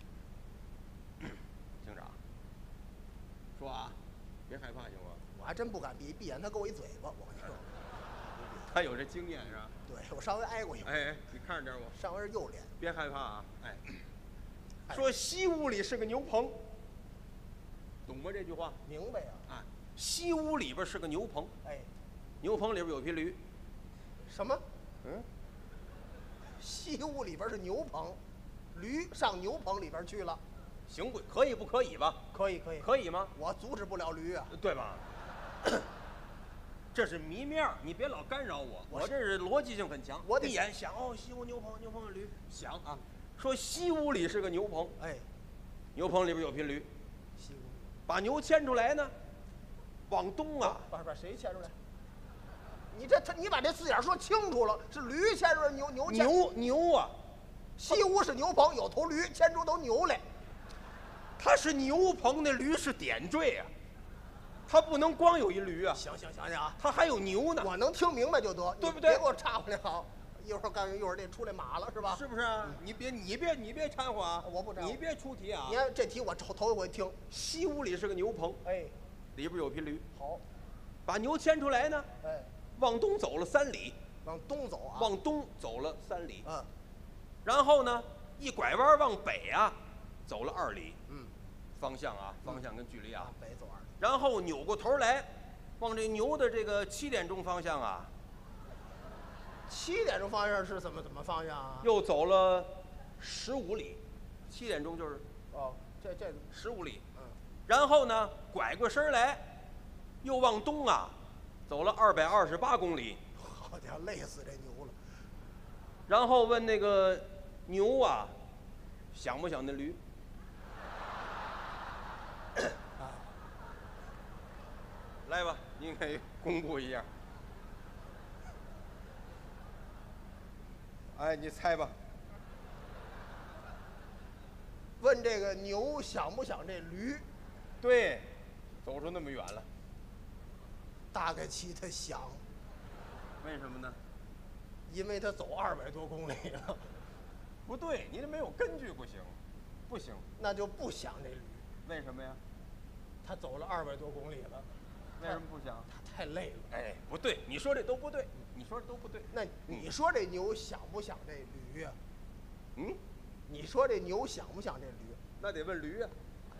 警长，说啊，别害怕行吗？ 我还真不敢闭眼，他给我一嘴巴，我跟你说。 他有这经验是吧？ 对，我上回挨过一回。 哎，你看着点我。 上回是右脸。 别害怕啊！哎，说西屋里是个牛棚，懂吗？这句话明白呀。 啊，西屋里边是个牛棚， 哎， 牛棚里边有匹驴。 什么？ 嗯， 西屋里边是牛棚，驴上牛棚里边去了。 行不？可以不可以吧？ 可以。 可以吗？ 我阻止不了驴啊。 对吧？这是谜面儿，你别老干扰我。我这是逻辑性很强。 我得闭眼想哦，西屋牛棚的驴，想啊，说西屋里是个牛棚， 哎， 牛棚里边有匹驴， 西屋。 把牛牵出来呢，往东啊， 把谁牵出来？你把这字眼说清楚了，是驴牵出来，牛牵。 牛啊， 西屋是牛棚，有头驴牵出头牛来。 它是牛棚，那驴是点缀啊，它不能光有一驴啊。 行啊， 它还有牛呢， 我能听明白就得， 对不对？ 别给我岔回来好。一会儿这出来马了是吧？ 是不是啊？你别掺和啊！ 我不掺和。 你别出题啊！ 你看这题我头一回听。 西屋里是个牛棚， 哎， 里边有匹驴。 好， 把牛牵出来呢， 哎， 往东走了3里， 往东走啊。 往东走了3里， 嗯， 然后呢，一拐弯往北啊，走了2里，方向跟距离啊， 北走2里， 然后扭过头来，往这牛的这个7点钟方向啊。 7点钟方向是怎么方向啊？ 又走了15里，7点钟就是哦，这 15里，然后呢，拐过身来，又往东啊，走了228公里。 好家伙，累死这牛了。 然后问那个牛啊，想不想那驴？来吧，您可以公布一下。哎，你猜吧。 问这个牛想不想这驴？ 对，走出那么远了。 大概其他想。 为什么呢？ 因为他走200多公里了， 不对，你这没有根据，不行，不行。 那就不想这驴。 为什么呀？ 他走了200多公里了， 为什么不想？ 他太累了。 哎，不对，你说这都不对，你说的都不对。 那你说这牛想不想这驴呀？ 嗯， 你说这牛想不想这驴？ 那得问驴呀。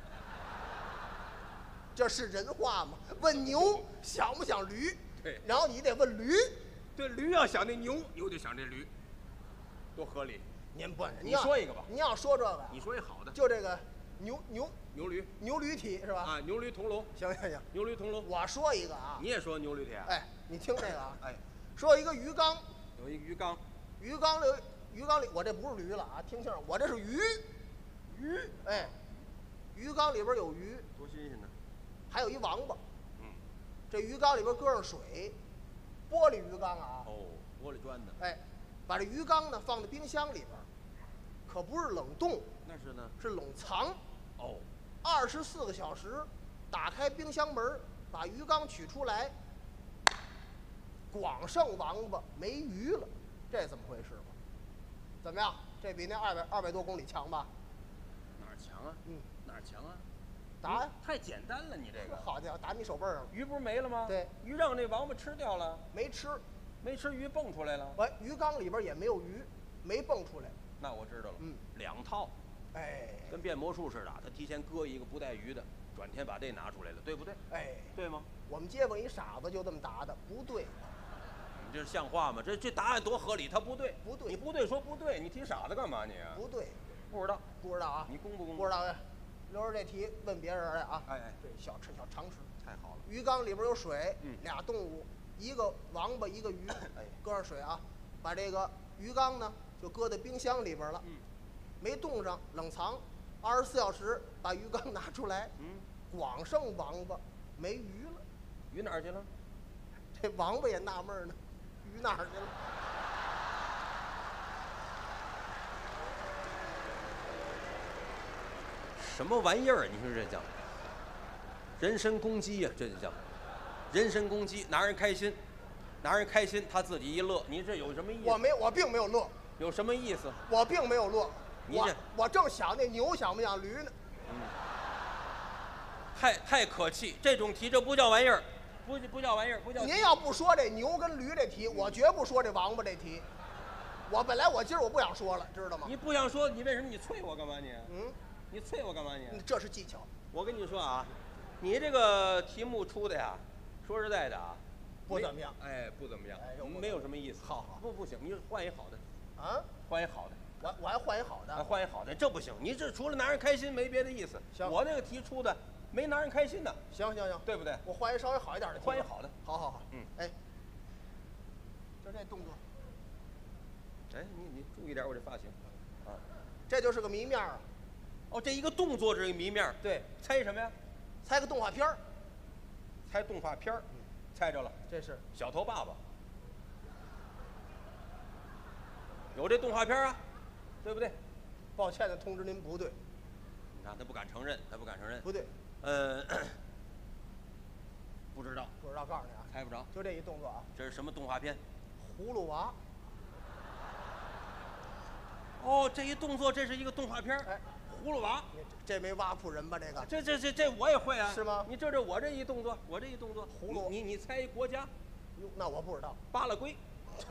这是人话吗？问牛想不想驴？ 对， 然后你得问驴。 对，驴要想那牛，牛就想这驴，多合理。 您不， 你说一个吧。 你要说这个， 你说一好的， 就这个牛驴体是吧？ 啊，牛驴同笼。 行， 牛驴同笼。 我说一个啊， 你也说牛驴体啊？ 哎，你听这个啊， 哎， 说一个鱼缸， 有一个鱼缸， 鱼缸里，我这不是驴了啊，听清楚，我这是鱼，哎，鱼缸里边有鱼， 多新鲜呢。 还有一王八， 嗯， 这鱼缸里边搁上水，玻璃鱼缸啊， 哦，玻璃砖的。 哎，把这鱼缸呢放在冰箱里边，可不是冷冻， 那是呢。 是冷藏。 哦， 24个小时，打开冰箱门，把鱼缸取出来，光剩王八没鱼了，这怎么回事吧？怎么样？这比那200多公里强吧？ 哪儿强啊？ 嗯， 哪儿强啊？ 答呀！ 太简单了，你这个。 好家伙，打你手背上了。 鱼不是没了吗？ 对， 鱼让那王八吃掉了， 没吃， 没吃鱼蹦出来了。 喂，鱼缸里边也没有鱼，没蹦出来。 那我知道了。 嗯 ，2套， 哎， 跟变魔术似的，他提前搁一个不带鱼的，转天把这拿出来了，对不对？ 哎， 对吗？ 我们街坊一傻子就这么答的，不对， 你这像话吗？这答案多合理，他不对， 不对你不对说不对，你提傻子干嘛你啊？ 不对， 不知道， 不知道啊？ 你公不公？ 不知道呀。留着这题问别人来啊。 哎哎， 这小常识。 太好了。 鱼缸里边有水， 嗯俩动物，一个王八，一个鱼， 哎， 搁上水啊，把这个鱼缸呢就搁在冰箱里边了， 嗯， 没冻上，冷藏，24小时把鱼缸拿出来， 嗯， 光剩王八，没鱼了。 鱼哪儿去了？ 这王八也纳闷呢，鱼哪儿去了？ 什么玩意儿？你说这叫人身攻击呀、这就叫人身攻击，拿人开心，拿人开心，他自己一乐，你这有什么意思？ 我并没有乐， 有什么意思？ 我并没有乐， 你这我正想那牛想不想驴呢。 太可气，这种题这不叫玩意儿，不叫玩意儿，不叫。 您要不说这牛跟驴这题，我绝不说这王八这题。本来今儿我不想说了，知道吗？ 你不想说，你为什么你啐我干嘛你？ 嗯， 你啐我干嘛你？ 这是技巧， 我跟你说啊，你这个题目出的呀，说实在的啊， 不怎么样。 哎，不怎么样， 哎呦没有什么意思。 好， 不行，你换一好的， 啊， 换一好的。 我还换一好的。 换一好的，这不行，你这除了拿人开心没别的意思。 行， 我那个题出的没拿人开心的。 行， 对不对？ 我换一稍微好一点的题。 换一好的。 好。 嗯， 哎，就这动作， 哎，你注意点我这发型，啊， 这就是个谜面啊。 哦，这一个动作是一个谜面。 对， 猜什么呀？ 猜个动画片儿。 猜动画片儿，猜着了。 这是小头爸爸。有这动画片啊，对不对？ 抱歉的通知您，不对。 你看他不敢承认， 不对。 不知道， 告诉你啊， 猜不着。 就这一动作啊。 这是什么动画片？ 葫芦娃。 哦，这一动作，这是一个动画片。 哎， 葫芦娃。 这没挖苦人吧？这个。 这我也会啊。 是吗？ 你我这一动作，葫芦。你猜一国家？ 哟，那我不知道。 巴拉圭。 这。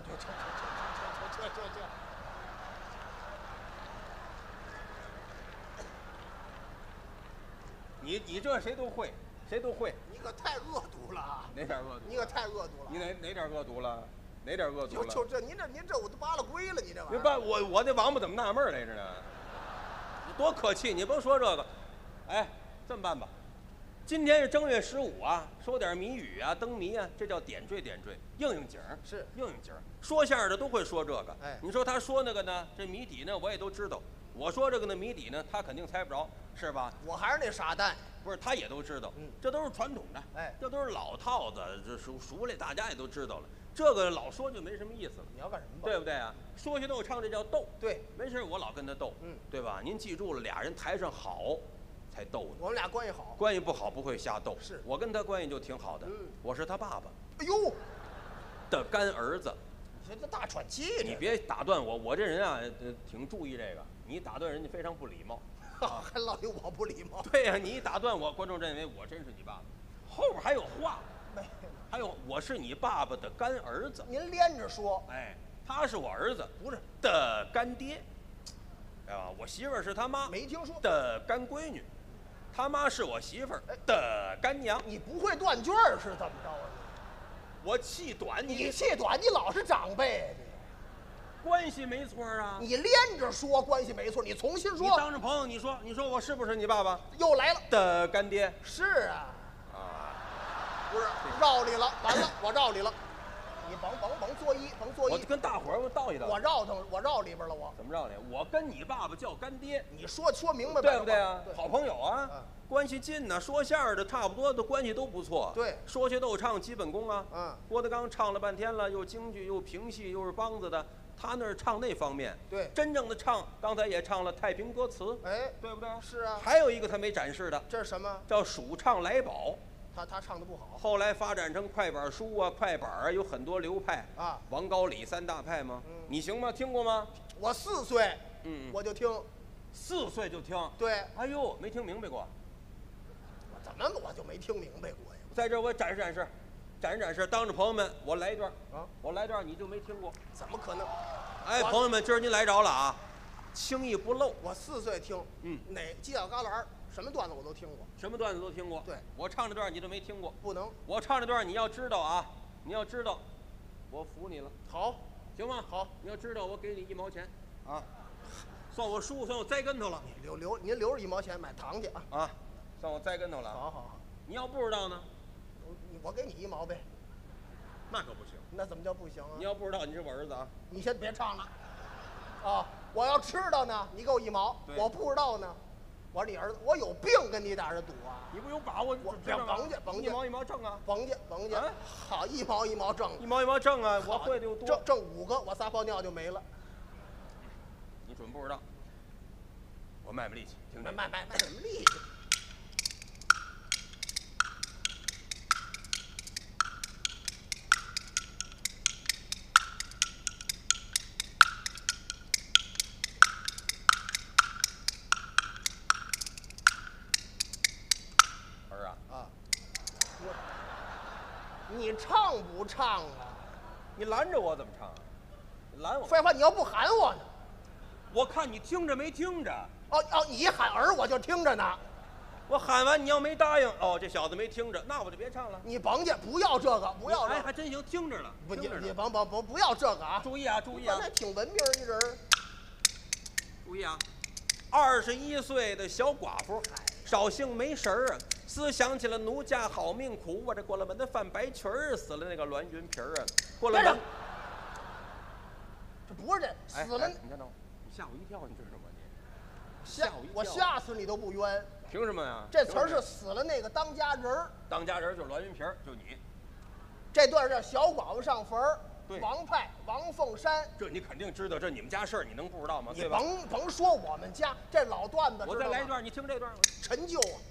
你这谁都会，谁都会。 你可太恶毒了啊！ 哪点恶毒？ 你可太恶毒了。 你哪点恶毒了？哪点恶毒了？ 就这，您这我都扒拉龟了，你这玩意儿。 您把我那王八怎么纳闷来着呢？多可气！你甭说这个，哎，这么办吧，今天是正月15啊，说点谜语啊，灯谜啊，这叫点缀，应景儿。 是应景儿。说相声的都会说这个。 哎， 你说他说那个呢，这谜底呢，我也都知道。我说这个呢，谜底呢，他肯定猜不着，是吧？ 我还是那傻蛋。 不是，他也都知道。这都是传统的。 哎， 这都是老套子，这熟来，大家也都知道了。这个老说就没什么意思了。 你要干什么？ 对不对啊？说学逗唱这叫逗。 对， 没事我老跟他逗。对吧？您记住了，俩人台上好，才逗呢。 我们俩关系好。 关系不好不会瞎逗。 是我跟他关系就挺好的。我是他爸爸。 哎呦， 的干儿子。 你这大喘气， 你别打断我，我这人啊，挺注意这个。你打断人家非常不礼貌。 还老有我不礼貌。 对呀、你一打断我，观众认为我真是你爸爸。后边还有话， 没， 还有我是你爸爸的干儿子。 您连着说， 哎，他是我儿子， 不是的干爹。啊，我媳妇儿是他妈没听说的干闺女，他妈是我媳妇儿的干娘。 你不会断句儿是怎么着啊？ 我气短， 你气短，你老是长辈， 关系没错啊。 你连着说关系没错，你重新你说。 当着朋友，你说我是不是你爸爸又来了， 的干爹？ 是啊， 啊， 不是绕里了，完了，我绕里了，你甭作揖，甭作我揖， 跟大伙儿道一道。 我绕里边了，我怎么绕的？我跟你爸爸叫干爹， 你说明白对不对啊？ 对好朋友啊，关系近呐，说相声的差不多的关系都不错。 对说学逗唱基本功啊。 嗯， 郭德纲唱了半天了，又京剧又评戏又是梆子的，他那儿唱那方面。 对真正的唱，刚才也唱了太平歌词， 哎， 对不对？ 是啊， 还有一个他没展示的， 这是什么？ 叫数唱来宝。 他唱的不好后来发展成快板书啊、快板啊，有很多流派啊， 王高李三大派吗？你行吗？听过吗？ 我4岁，我就听， 4岁就听。 对， 哎呦，没听明白过。 怎么我就没听明白过呀？ 在这儿我展示，当着朋友们，我来一段啊， 我来一段你就没听过。 怎么可能？ 哎，朋友们，今儿您来着了啊，轻易不漏。 我4岁听，哪犄角旮旯什么段子我都听过， 什么段子都听过。 对， 我唱这段你都没听过。 不能。 我唱这段你要知道啊，你要知道，我服你了， 好， 行吗？ 好， 你要知道，我给你1毛钱，啊，算我输，算我栽跟头了。 您留着1毛钱买糖去啊。 啊，算我栽跟头了。 好， 你要不知道呢， 我给你1毛呗。 那可不行。 那怎么叫不行啊？ 你要不知道，你是我儿子啊。 你先别唱了，啊，我要知道呢，你给我1毛；我不知道呢，我是你儿子，我有病跟你打着赌啊！ 你不有把握？ 我甭去 1毛1毛挣啊！ 甭去， 啊好，1毛1毛挣 ，1毛1毛挣啊！我会的又多， 挣5个，我撒泡尿就没了。 你准不知道。我卖卖力气，听着。 卖什么力气？ 儿啊， 你唱不唱啊？ 你拦着我怎么唱啊？你拦我？ 废话，你要不喊我呢？ 我看你听着没听着。 哦，你喊儿我就听着呢。 我喊完你要没答应，哦，这小子没听着，那我就别唱了。 你甭去，不要这个，不要这哎， 个。 还真行，听着了。 不，你听着呢不要这个啊！ 注意啊，注意啊那，挺文明一人儿。 注意啊！21岁的小寡妇，绍兴没神儿啊，思想起了奴家好命苦，我这过了门的范白裙儿，死了那个栾云皮儿啊，过了门。 这不是这死了， 你看到，你吓我一跳，你知道吗？你吓我一跳， 我吓死你都不冤。 凭什么呀？ 这词儿是死了那个当家人儿， 当家人就是栾云皮儿，就你， 这段叫小寡妇上坟儿。 对， 王派王凤山， 这你肯定知道，这你们家事儿，你能不知道吗？ 你对吧？ 甭说我们家这老段子， 我再来一段，你听这段。 陈旧啊。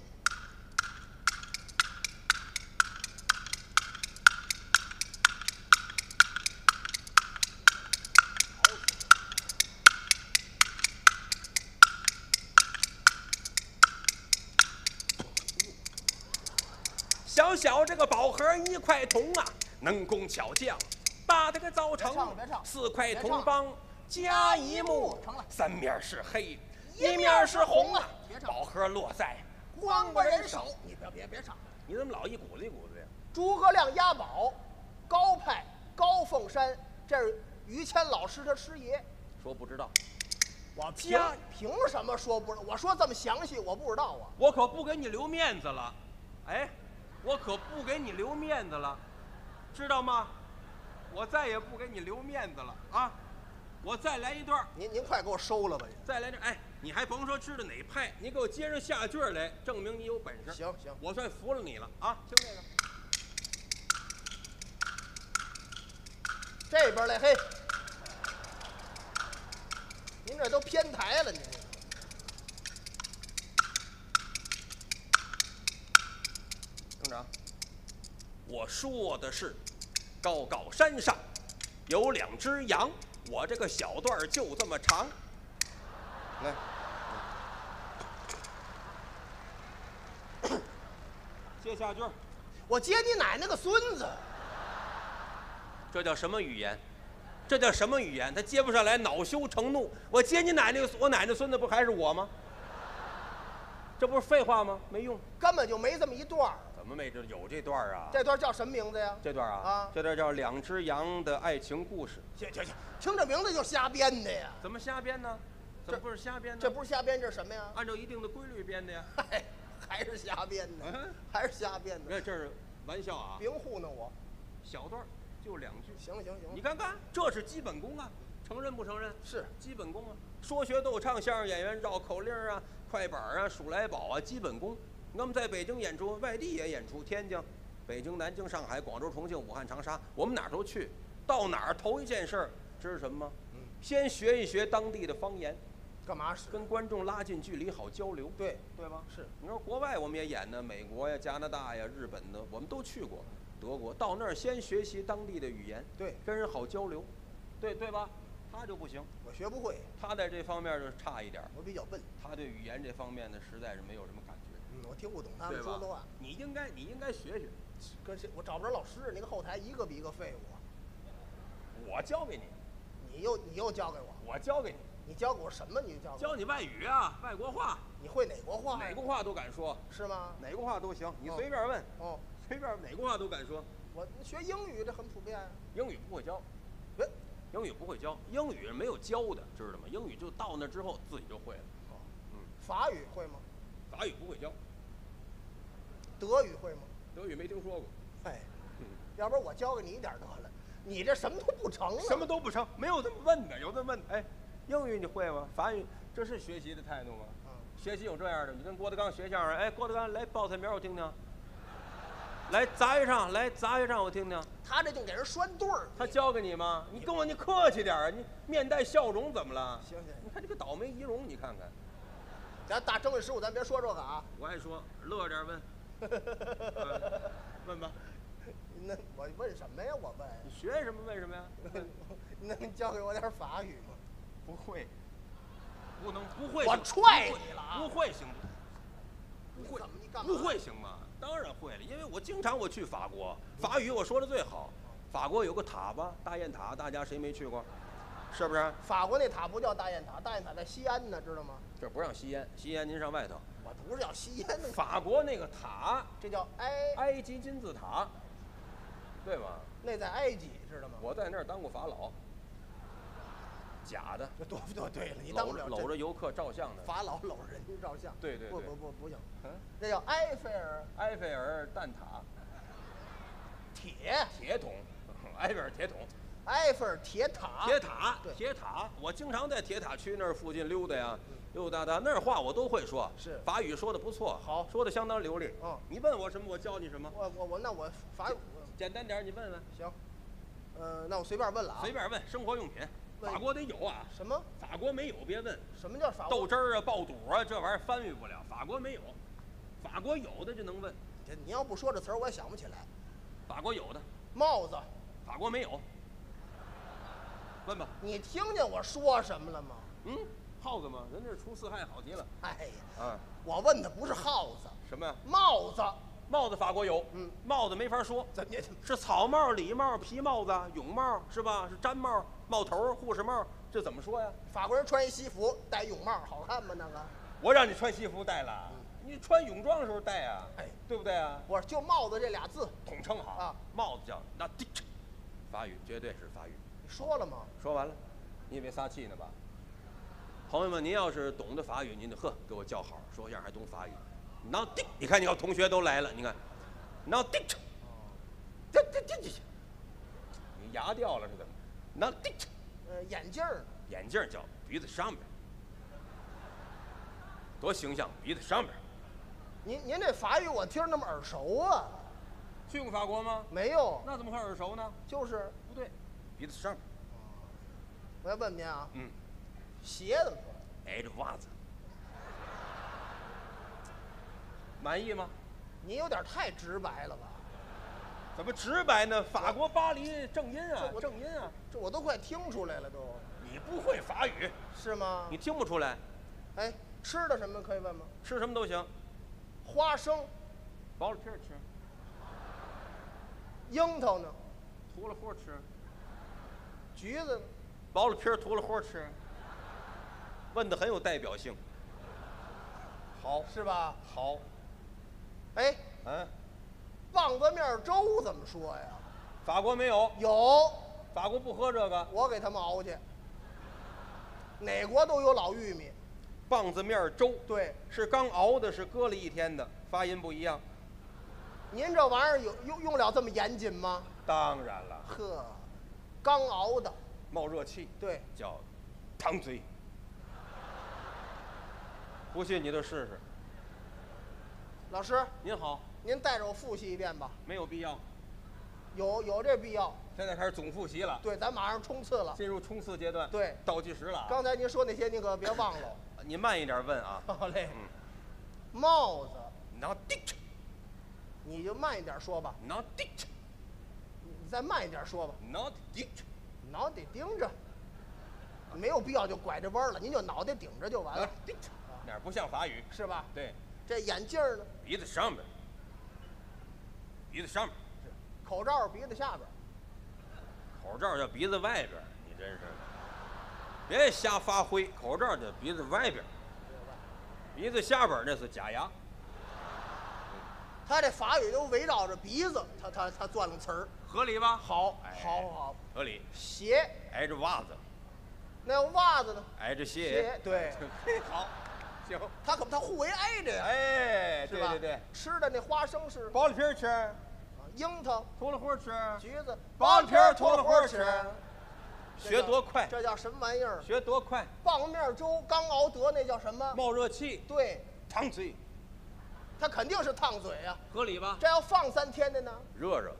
小这个宝盒1块铜啊，能工巧匠，把它给造成4块铜帮加一木， 成了 3面是黑，1面是红啊。宝盒落在光棍人手，你别唱。 你怎么老一股子一股子的呀？ 诸葛亮押宝，高派高凤山，这是于谦老师他师爷。 说不知道， 我凭什么说不知道？我说这么详细，我不知道啊。 我可不给你留面子了，哎，我可不给你留面子了，知道吗？我再也不给你留面子了啊！我再来一段， 您快给我收了吧！ 再来这，哎，你还甭说知道哪派，你给我接上下句来，证明你有本事。 行， 我算服了你了啊！听这个， 这边来，嘿，您这都偏台了，您这。 听着啊，我说的是高高山上有2只羊，我这个小段儿就这么长。来，接下句儿。 我接你奶奶个孙子！ 这叫什么语言？这叫什么语言？他接不上来，恼羞成怒。我接你奶奶，我奶奶孙子不还是我吗？这不是废话吗？没用， 根本就没这么一段儿。 怎么没这有这段啊？ 这段叫什么名字呀？ 这段啊， 啊这段叫2只羊的爱情故事。 行，听这名字就瞎编的呀！ 怎么瞎编呢？怎么不是瞎编呢？ 这不是瞎编，这是什么呀？ 按照一定的规律编的呀。 嗨，还是瞎编的，还是瞎编的。 你看这是玩笑啊， 别糊弄我。 小段儿就2句。 行， 你看看，这是基本功啊，承认不承认？ 是基本功啊，说学逗唱相声演员绕口令啊、快板啊、数来宝啊，基本功。我们在北京演出，外地也演出，天津、北京、南京、上海、广州、重庆、武汉、长沙，我们哪儿都去。到哪儿头一件事儿，知道什么吗？先学一学当地的方言， 干嘛使？ 跟观众拉近距离，好交流。 对吧？ 是。 你说国外我们也演呢，美国呀、加拿大呀、日本的，我们都去过。德国到那儿先学习当地的语言， 对， 跟人好交流，对吧？他就不行， 我学不会， 他在这方面就差一点。 我比较笨， 他对语言这方面呢，实在是没有什么感觉。 我听不懂他们说的话。 你应该学学。 跟谁？我找不着老师，那个后台一个比一个废物。 我教给你。 你又教给我？ 我教给你。 你教给我什么？你教给我？ 教你外语啊，外国话。 你会哪国话？ 哪国话都敢说。 是吗？ 哪国话都行，你随便问。 哦， 随便哪国话都敢说。 我学英语这很普遍啊。 英语不会教。英语不会教，英语没有教的，知道吗？英语就到那之后自己就会了。 法语会吗？ 法语不会教。 德语会吗？ 德语没听说过。 哎，要不然我教给你一点得了。你这什么都不成啊！ 什么都不成，没有这么问的，有这么问。哎，英语你会吗？法语这是学习的态度吗？学习有这样的，你跟郭德纲学相声，哎，郭德纲来报菜名我听听。来砸一唱，我听听。 他这就给人拴对儿。 他教给你吗？你跟我你客气点啊，你面带笑容怎么了？ 行， 你看这个倒霉仪容，你看看。 咱大正月15咱别说这个啊。 我爱说，乐点问。问吧。 那我问什么呀？我问。 你学什么问什么呀？ 能教给我点法语吗？ 不会。不会。 我踹你了啊！ 不会行不？不会。 你干嘛？ 不会行吗？当然会了，因为我经常去法国，法语我说的最好。法国有个塔吧，大雁塔，大家谁没去过？是不是？ 法国那塔不叫大雁塔，大雁塔在西安呢，知道吗？ 这不让吸烟，吸烟您上外头。 我不是要吸烟的。 法国那个塔， 这叫埃及金字塔，对吧？ 那在埃及，知道吗？ 我在那儿当过法老。假的， 对了，你当不了搂着游客照相的法老搂着人照相。 对， 不行，那叫埃菲尔蛋塔， 铁桶，埃菲尔铁桶， 埃菲尔铁塔， 铁塔，我经常在铁塔区那儿附近溜达呀，溜达达那儿话我都会说， 是法语说的不错， 好， 说的相当流利。你问我什么，我教你什么。 那我法语简单点，你问问。 行，那我随便问了啊。 随便问，生活用品。法国得有啊！ 什么？ 法国没有别问。 什么叫法国？ 豆汁儿啊、爆肚啊，这玩意儿翻译不了。法国没有，法国有的就能问。 你要不说这词儿，我也想不起来。 法国有的帽子， 法国没有。问吧。 你听见我说什么了吗？ 耗子吗？人这除四害好极了。 哎呀，我问的不是耗子。 什么呀？ 帽子。 帽子法国有，帽子没法说， 怎么是草帽、礼帽、皮帽子、泳帽是吧？是毡帽、帽头、护士帽，这怎么说呀？ 法国人穿一西服，戴泳帽，好看吗？那个， 我让你穿西服戴了，你穿泳装的时候戴啊，对不对啊？ 不是，就帽子这俩字统称好啊， 帽子叫那迪，法语绝对是法语。 你说了吗？ 说完了，你以为撒气呢吧？朋友们，您要是懂得法语，您得给我叫好，说相声还懂法语。now 滴，你看你要同学都来了，你看 now 滴，这，你牙掉了是怎么 now 滴， 眼镜儿， 眼镜叫鼻子上边，多形象，鼻子上边。 您这法语我听着那么耳熟啊。 去过法国吗？ 没有。 那怎么会耳熟呢？ 就是不对，鼻子上边。 我要问您啊，鞋怎么说？ 挨着袜子。满意吗？ 你有点太直白了吧？ 怎么直白呢？法国巴黎正音啊，正音啊！ 这我都快听出来了都。 你不会法语是吗？ 你听不出来？ 哎，吃的什么可以问吗？ 吃什么都行， 花生、 剥了皮儿吃， 樱桃呢？ 涂了核吃， 橘子呢？ 剥了皮儿涂了核吃。问的很有代表性。好， 是吧？ 好， 哎， 嗯， 棒子面粥怎么说呀？ 法国没有， 有， 法国不喝这个。 我给他们熬去。哪国都有老玉米。 棒子面粥， 对， 是刚熬的，是搁了一天的，发音不一样。 您这玩意儿用了这么严谨吗？ 当然了， 呵，刚熬的。 冒热气， 对， 叫烫嘴。不信你就试试。 老师， 您好， 您带着我复习一遍吧。 没有必要， 有这必要。 现在开始总复习了， 对，咱马上冲刺了。 进入冲刺阶段。 对， 倒计时了啊。 刚才您说那些，您可别忘了。 你慢一点问啊。 好嘞。帽子， 拿地着， 你就慢一点说吧。 拿地着， 你再慢一点说吧。 拿地着， 脑袋盯着，没有必要就拐着弯儿了，您就脑袋顶着就完了， 地着，哪儿不像法语？ 是吧？ 对， 这眼镜儿呢？ 鼻子上边，鼻子上边， 口罩鼻子下边。 口罩叫鼻子外边，你真是的，别瞎发挥。口罩叫鼻子外边，鼻子下边那是假牙。 他这法语都围绕着鼻子，他钻了词儿， 合理吧？ 好， 哎好， 合理。 鞋， 挨着袜子， 那袜子呢？ 挨着鞋， 对， 好，行。 他互为挨着呀， 哎， 是吧？ 对对对， 吃的那花生是剥了皮儿吃， 樱桃、 涂了核吃， 橘子， 剥了皮儿涂了核吃， 学多快， 这叫什么玩意儿？ 学多快， 棒面粥刚熬得那叫什么？ 冒热气， 对， 烫嘴， 它肯定是烫嘴呀。 合理吧？ 这要放3天的呢， 热热，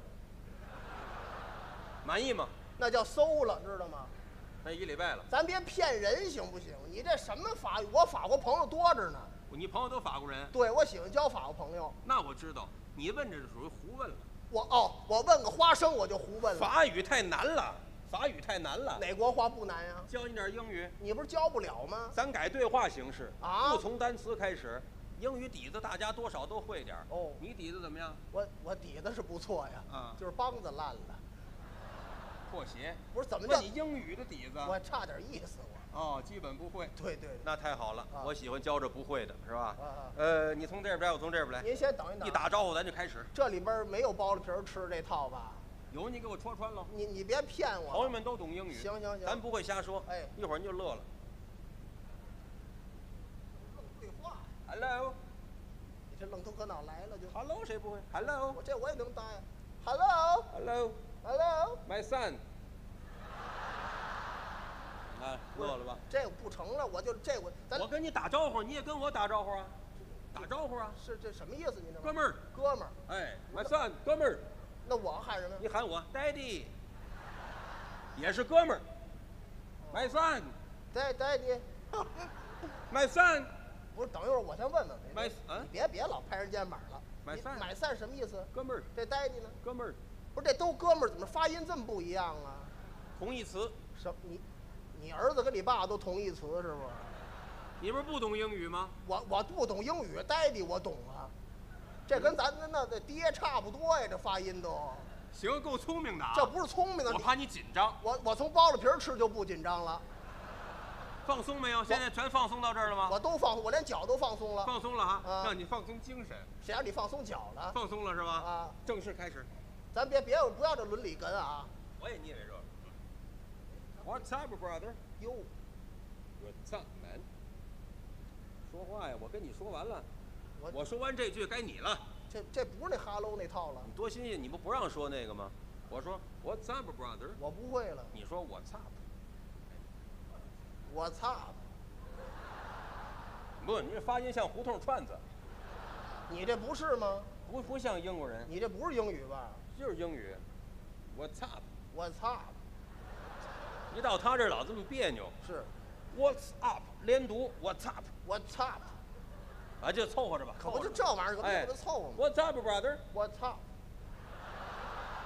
满意吗？ 那叫馊了，知道吗？ 那1礼拜了。 咱别骗人行不行？你这什么法语？我法国朋友多着呢。 你朋友都法国人？ 对，我喜欢交法国朋友。 那我知道，你问这是属于胡问了。 我问个花生我就胡问了。 法语太难了，法语太难了。 哪国话不难呀？ 教你点英语， 你不是教不了吗？ 咱改对话形式啊不从单词开始。英语底子大家多少都会点儿。 哦你底子怎么样？ 我底子是不错呀， 啊就是梆子烂了。 破鞋。 不是怎么叫问你英语的底子？ 我差点意思哦，基本不会。 对对。 那太好了， 啊我喜欢教这不会的，是吧？ 啊你从这边来，我从这边来。 您先等一等。 一打招呼咱就开始。 这里边没有剥了皮儿吃这套吧？ 有你给我戳穿了。 你别骗我。 朋友们都懂英语。 行， 咱不会瞎说。 哎， 一会儿你就乐了。 对话。 Hello。 你这愣头搁脑来了就。 Hello 谁不会 ？Hello。 我也能答呀。Hello。 Hello。 My son。啊，乐了吧？ 这个不成了，我跟你打招呼，你也跟我打招呼啊？打招呼啊？ 是这什么意思？你这哥们儿， 哥们儿。 哎，my son，哥们儿。 那我喊什么？ 你喊我 daddy， 也是哥们儿。my son， daddy。 my son。 不是，等一会儿我先问问。 my 你别老拍人肩膀了。 my son。 买散什么意思？ 哥们儿。 这 daddy 呢？ 哥们儿。 不是，这都哥们儿，怎么发音这么不一样啊？ 同义词。 什你儿子跟你爸都同义词是不是？ 你不是不懂英语吗？ 我不懂英语，daddy 我懂啊。这跟咱那爹差不多呀，这发音都。 行，够聪明的啊。 这不是聪明的。 我怕你紧张。 我从剥了皮儿吃就不紧张了。 放松没有？现在全放松到这儿了吗？ 我都放松，我连脚都放松了。 放松了哈， 啊让你放松精神。 谁让你放松脚了？ 放松了是吧？ 啊， 正式开始。 咱不要这伦理哏啊。 我也腻歪这个。What's up, brother？ 哟 ，What's up, man？ 说话呀，我跟你说完了。 我我说完这句该你了。 这不是那哈喽那套了。 你多新鲜，你不让说那个吗？我说 What's up, brother？ 我不会了。 你说 What's up？ 我操！ 不，你这发音像胡同串子。 你这不是吗？ 不像英国人。 你这不是英语吧？ 就是英语。What's up？ 我操！ 一到他这儿老这么别扭。 是 What's up？ 连读 What's up？ 我操！ 啊，就凑合着吧。 可不就这玩意儿，可不就凑合吗？ What's up, brother？ 我操！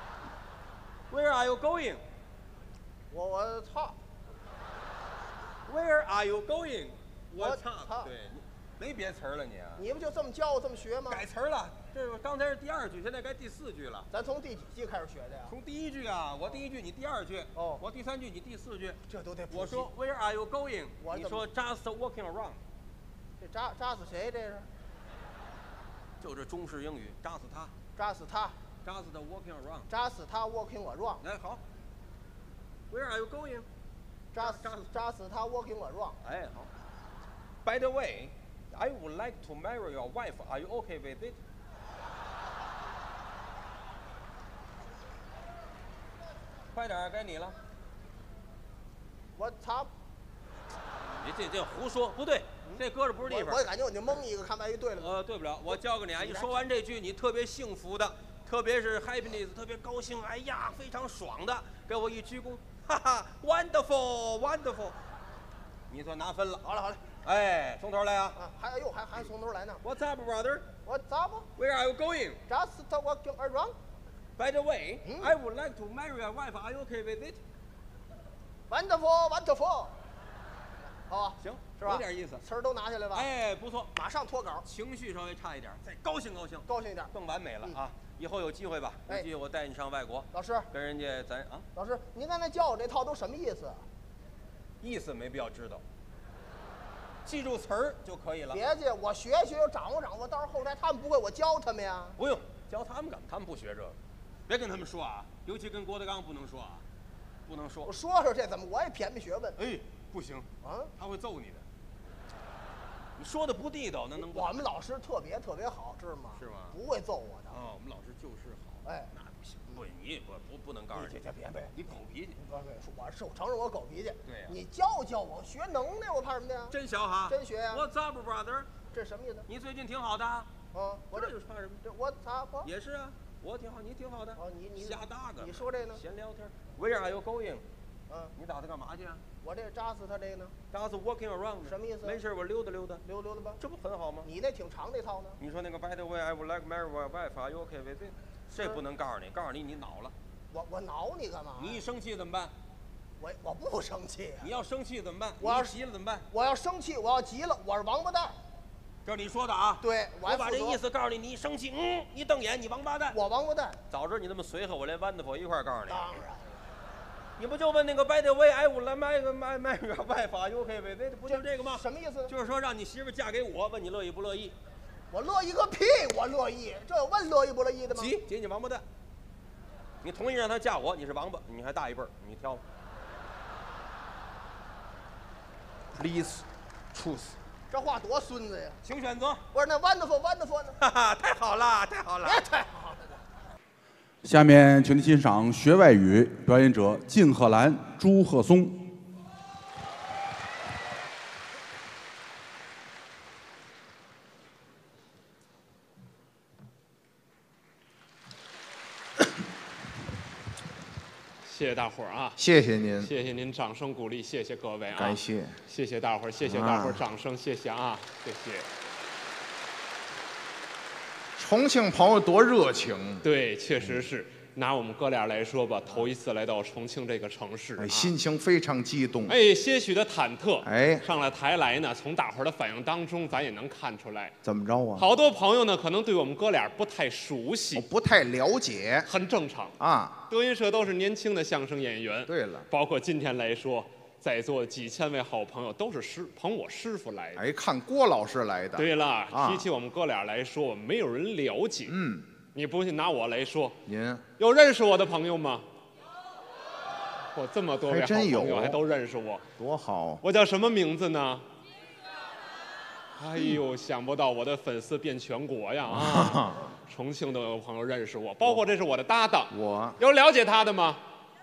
are you going？ 我操！ Where are you going？ 我操！ 操对，没别词儿了你啊？ 你不就这么教我这么学吗？ 改词儿了，这个刚才是第2句，现在该第4句了。 咱从第几季开始学的呀？ 从第1句啊，我第1句，你第2句， 哦我第3句，你第4句。 这都得普及。 我说 Where are you going？ 我怎么你说 Just walking around。 这扎死谁？这是就这中式英语，扎死他， 扎死他， 扎死他 walking around。 扎死他 walking around， 来好。Where are you going？ 扎死他 walking around。 哎好。By the way, I would like to marry your wife. Are you okay with it？ 快点儿，该你了。 我操！ 你这胡说，不对，这搁着不是地方。 我感觉我就蒙一个，看万一对了。 对不了，我教给你啊！一说完这句，你特别幸福的，特别是 happiness， 特别高兴，哎呀，非常爽的，给我一鞠躬，哈哈 ，wonderful wonderful， 你算拿分了。 好了好了， 哎，从头来啊！ 还从头来呢。 What's up, brother？ 我咋不 Where are you going？ 扎死他 walking around？ By the way, I would like to marry your wife. Are you okay with it? Wonderful, wonderful。好啊， 行， 是吧？ 有点意思， 词儿都拿下来了。 哎，不错， 马上脱稿， 情绪稍微差一点，再高兴高兴， 高兴一点， 更完美了啊！以后有机会吧，有机会我带你上外国。 老师， 跟人家咱啊， 老师，您刚才教我这套都什么意思？ 意思没必要知道，记住词儿就可以了。 别介，我学学，我掌握掌握，到时候后台他们不会，我教他们呀。 不用教他们干嘛？他们不学这个，别跟他们说啊，尤其跟郭德纲不能说啊，不能说我。说说这怎么我也偏学问？ 哎，不行啊， 他会揍你的。你说的不地道，那能不？ 我们老师特别好，知道吗？ 是吗？ 不会揍我的。 啊，我们老师就是好。 哎， 那不行，不，你不能告诉你。 别， 你狗脾气。 我承认我狗脾气。 对呀。 你教我学能耐，我怕什么呀？ 真学哈？ 真学呀。 What's up, brother？ 这什么意思？ 你最近挺好的。 我这有怕什么？ 这我咋不？ 也是啊，我挺好，你挺好的。 你瞎搭个。 你说这呢？ 闲聊天。Where are you going？ 你打算干嘛去啊？ 我这扎死他这个呢？ 扎死 walking around。 什么意思？ 没事，我溜达溜达。 溜达吧。 这不很好吗？ 你那挺长那套呢。 你说那个 By the way, I would like marry your wife. Are you okay with it？ 这不能告诉你，告诉你你恼了。 我挠你干嘛？ 你一生气怎么办？ 我不生气。 你要生气怎么办？ 我要急了怎么办？ 我要生气，我要急了，我是王八蛋。 这是你说的啊？ 对， 我把这意思告诉你，你一生气，一瞪眼，你王八蛋。 我王八蛋。 早知道你那么随和，我连 wonderful 一块告诉你。 当然。 你不就问那个 By the way, I would like marry your wife. Are you okay with it？ 不就是这个吗？ 什么意思？ 就是说让你媳妇嫁给我，问你乐意不乐意？ 我乐意个屁！我乐意，这有问乐意不乐意的吗？ 急，你王八蛋！你同意让她嫁我，你是王八，你还大一辈儿，你挑。Please choose。 这话多孙子呀！ 请选择。 不是那 wonderful 呢？ 哈哈，太好了，太好了！ 别太好了。 下面，请您欣赏学外语表演者靳鹤兰、朱鹤松。 谢谢大伙儿啊！ 谢谢您， 谢谢您掌声鼓励，谢谢各位啊！ 感谢， 谢谢大伙儿，谢谢大伙儿掌声，谢谢啊，谢谢。 重庆朋友多热情， 对，确实是。拿我们哥俩来说吧，头一次来到重庆这个城市， 心情非常激动， 些许的忐忑。上了台来呢，从大伙儿的反应当中，咱也能看出来。 怎么着啊？ 好多朋友呢，可能对我们哥俩不太熟悉， 不太了解， 很正常啊。 德云社都是年轻的相声演员。 对了， 包括今天来说，在座几千位好朋友都是捧我师傅来的。 看郭老师来的。 对了，提起我们哥俩来说，我们没有人了解。你不信拿我来说， 您有认识我的朋友吗？我这么多位好朋友还都认识我， 多好！ 我叫什么名字呢？哎呦，想不到我的粉丝遍全国呀！啊，重庆都有朋友认识我，包括这是我的搭档。 我有了解他的吗？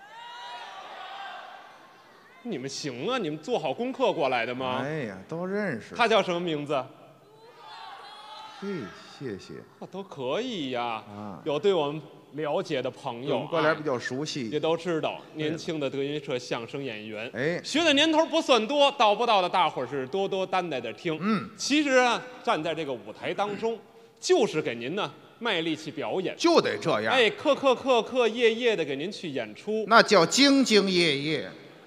你们行啊，你们做好功课过来的吗？ 哎呀，都认识。 他叫什么名字？ 嘿。谢谢， 都可以呀。有对我们了解的朋友， 我们哥俩比较熟悉， 也都知道，年轻的德云社相声演员，学的年头不算多，到不到的大伙儿是多多担待的听。其实啊，站在这个舞台当中，就是给您呢卖力气表演， 就得这样。 哎，课业的给您去演出。 那叫兢兢业业，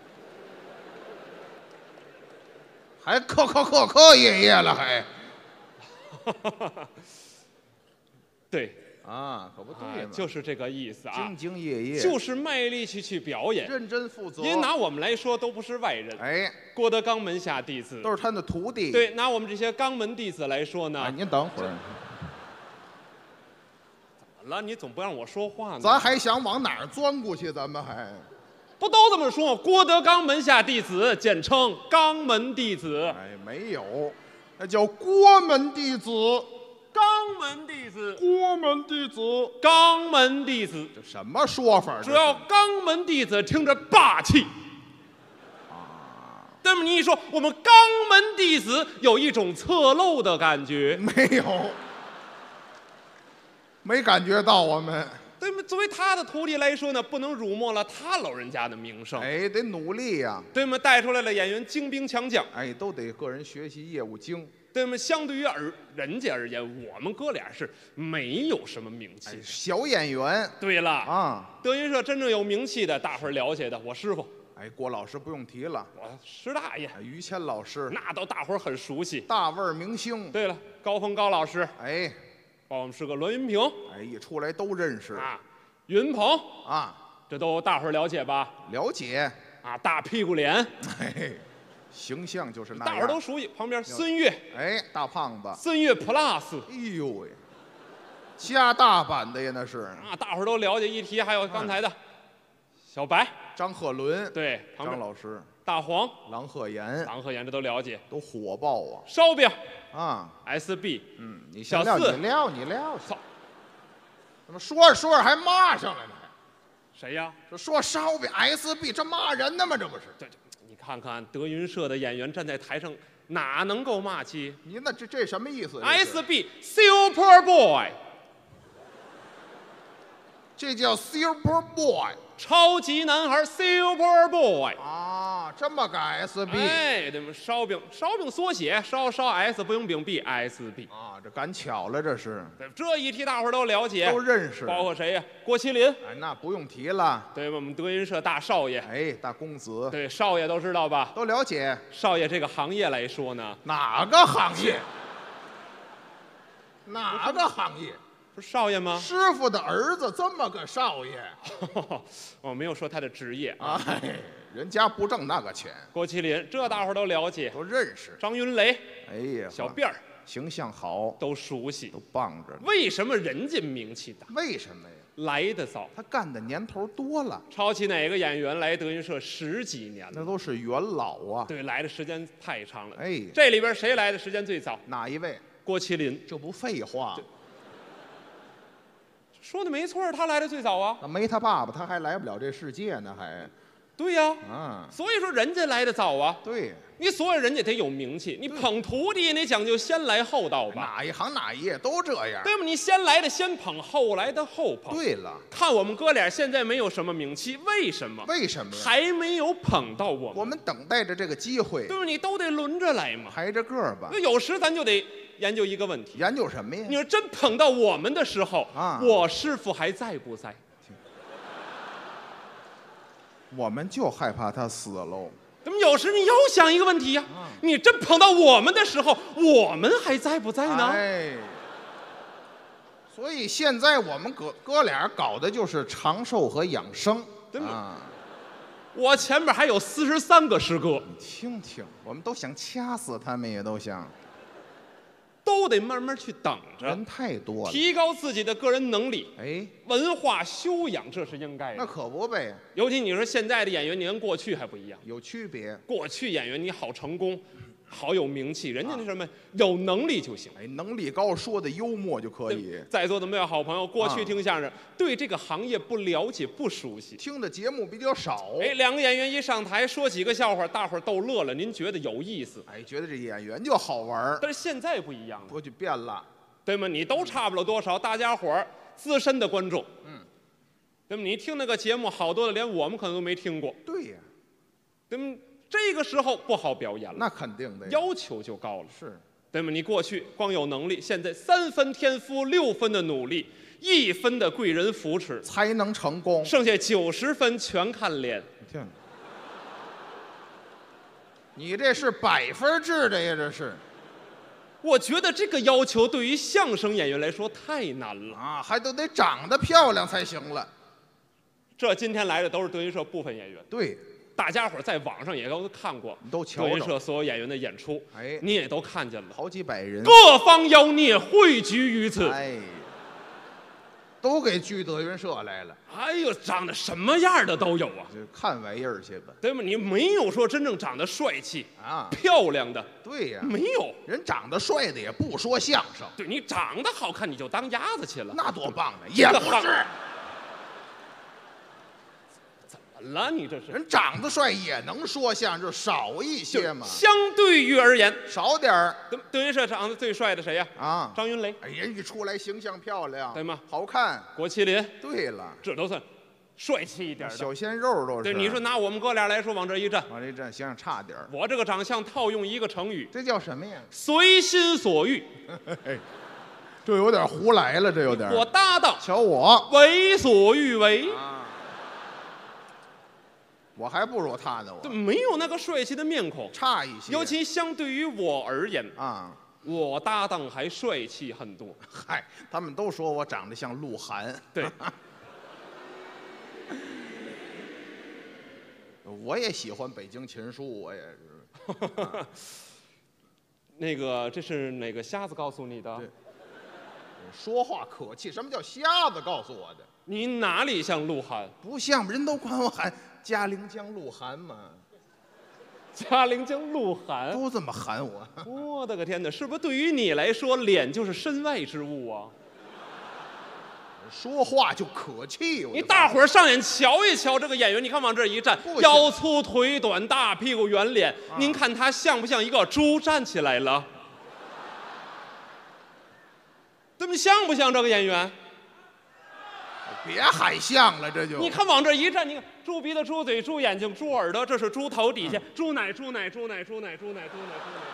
还课业了还。 对啊，可不对嘛， 就是这个意思啊， 兢兢业业， 就是卖力气去表演， 认真负责。 您拿我们来说，都不是外人， 哎， 郭德纲门下弟子， 都是他的徒弟。 对，拿我们这些肛门弟子来说呢， 哎，您等会儿， 怎么了？你总不让我说话呢？ 咱还想往哪儿钻过去？咱们还不都这么说？郭德纲门下弟子，简称肛门弟子。 哎，没有，那叫郭门弟子。 肛门弟子， 郭门弟子， 肛门弟子， 这什么说法？ 主要肛门弟子听着霸气。那么你一说我们肛门弟子有一种侧漏的感觉， 没有，没感觉到我们。 对吗？作为他的徒弟来说呢，不能辱没了他老人家的名声。 哎，得努力呀。 对吗？带出来了演员精兵强将。 哎，都得个人学习业务精。 对吗？相对于人家而言，我们哥俩是没有什么名气， 哎，小演员。 对了啊， 德云社真正有名气的，大伙儿了解的，我师傅。 哎，郭老师不用提了， 我石大爷， 于谦老师， 那都大伙儿很熟悉， 大腕明星。 对了，高峰高老师， 哎， 包括我们师哥栾云平， 哎，一出来都认识啊，云鹏啊， 这都大伙儿了解吧？ 了解啊，大屁股脸， 哎，形象就是那样， 大伙儿都熟悉。旁边孙越， 哎，大胖子， 孙越 Plus， 哎呦喂，加大版的呀那是啊，大伙儿都了解。一提还有刚才的小白。 张鹤伦， 对， 张老师， 大黄， 郎鹤炎， 郎鹤炎这都了解， 都火爆啊！ 烧饼啊 ，SB， 你小料， 四， 你料， 操， 怎么说着说着还骂上来了？ 谁呀？ 这说烧饼 SB， 这骂人呢吗？这不是？ 对，你看看德云社的演员站在台上，哪能够骂街？ 您那这什么意思 ？SB Super Boy， 这叫 Super Boy。 超级男孩 Super Boy 啊，这么个 SB， 哎，对吗？烧饼缩写，烧 S 不用饼 B SB 啊，这赶巧了，这是。 这一提大伙儿都了解， 都认识， 包括谁呀？郭麒麟， 哎，那不用提了， 对吧？我们德云社大少爷， 哎，大公子， 对，少爷都知道吧？ 都了解。 少爷这个行业来说呢， 哪个行业？哪个行业？ 不是少爷吗？ 师傅的儿子这么个少爷， 我没有说他的职业啊。 哎，人家不挣那个钱。 郭麒麟，这大伙儿都了解， 都认识。 张云雷， 哎呀， 小辫儿， 形象好， 都熟悉， 都棒着呢。 为什么人家名气大？ 为什么呀？ 来得早， 他干的年头多了。 抄起哪个演员来德云社10几年了？ 那都是元老啊。 对，来的时间太长了。 哎， 这里边谁来的时间最早？ 哪一位？ 郭麒麟。 这不废话。 说的没错，他来的最早啊。 没他爸爸，他还来不了这世界呢，还。 对呀， 啊， 所以说人家来的早啊。 对， 你所有人家得有名气，你捧徒弟你讲究先来后到吧。 哪一行哪一业都这样。 对吗？你先来的先捧，后来的后捧。 对了， 看我们哥俩现在没有什么名气，为什么？ 为什么呀？ 还没有捧到我们。 我们等待着这个机会。 对吧？你都得轮着来嘛， 排着个儿吧。 那有时咱就得研究一个问题。 研究什么呀？ 你说真捧到我们的时候啊， 我师傅还在不在？ 我们就害怕他死喽。 怎么有时你又想一个问题呀？你真捧到我们的时候，我们还在不在呢？ 哎，所以现在我们哥俩搞的就是长寿和养生， 对吗？ 啊， 我前面还有43个师哥， 你听听，我们都想掐死他们，也都想， 都得慢慢去等着。 人太多了， 提高自己的个人能力， 哎， 文化修养，这是应该的。 那可不呗。 尤其你说现在的演员，你跟过去还不一样， 有区别。 过去演员你好成功，好有名气，人家那什么有能力就行。 哎，能力高，说的幽默就可以。 在座的每位好朋友，过去听相声，对这个行业不了解、不熟悉， 听的节目比较少。 哎，两个演员一上台说几个笑话，大伙儿逗乐了，您觉得有意思？ 哎，觉得这演员就好玩。 但是现在不一样了， 过去变了， 对吗？你都差不了多少，大家伙儿资深的观众，对吗？你听那个节目，好多的连我们可能都没听过， 对呀， 对吗？这个时候不好表演了， 那肯定的， 要求就高了。 是， 对吗？你过去光有能力，现在3分天赋，6分的努力，1分的贵人扶持， 才能成功。 剩下90分全看脸。 听，你这是100分制的呀，这是我觉得这个要求对于相声演员来说太难了啊，还都得长得漂亮才行了。 这今天来的都是德云社部分演员， 对， 大家伙在网上也都看过， 都瞧德云着社所有演员的演出， 哎你也都看见了， 好几百人， 各方妖孽汇聚于此。 哎，都给聚德云社来了， 哎呦，长得什么样的都有啊， 就看玩意儿去吧。 对吗？你没有说真正长得帅气啊漂亮的， 对呀， 没有。 人长得帅的也不说相声， 对你长得好看，你就当鸭子去了。 那多棒呢！也不是， 怎么了？你这是人长得帅也能说相声，就少一些嘛， 相对于而言， 少点儿德云社长得最帅的谁呀？ 啊。 张云雷、 哎，人一出来形象漂亮， 对吗？ 好看。 郭麒麟， 对了， 这都算帅气一点的。 小鲜肉都是。 对，你说拿我们哥俩来说，往这一站， 往这站形象差点儿， 我这个长相套用一个成语， 这叫什么呀？ 随心所欲。 这有点胡来了，这有点。 我搭档瞧我， 为所欲为， 我还不如他呢， 对， 我没有那个帅气的面孔， 差一些。 尤其相对于我而言， 啊， 我搭档还帅气很多。 嗨，他们都说我长得像鹿晗。 对， 我也喜欢北京琴书，我也是。啊那个，这是哪个瞎子告诉你的？ 对说话可气，什么叫瞎子告诉我的？ 你哪里像鹿晗？ 不像，人都管我喊嘉陵江鹿晗嘛， 嘉陵江鹿晗， 都这么喊我。 我的个天哪！是不是对于你来说，脸就是身外之物啊？ 说话就可气。 你大伙儿上眼瞧一瞧这个演员，你看往这一站， 不行腰粗腿短，大屁股圆脸，您看他像不像一个猪站起来了？这么像不像这个演员？ 别喊像了，这就你看往这一站，你看猪鼻子、猪嘴、猪眼睛、猪耳朵，这是猪头底下，猪奶、猪奶、猪奶、猪奶、猪奶、猪奶、猪奶。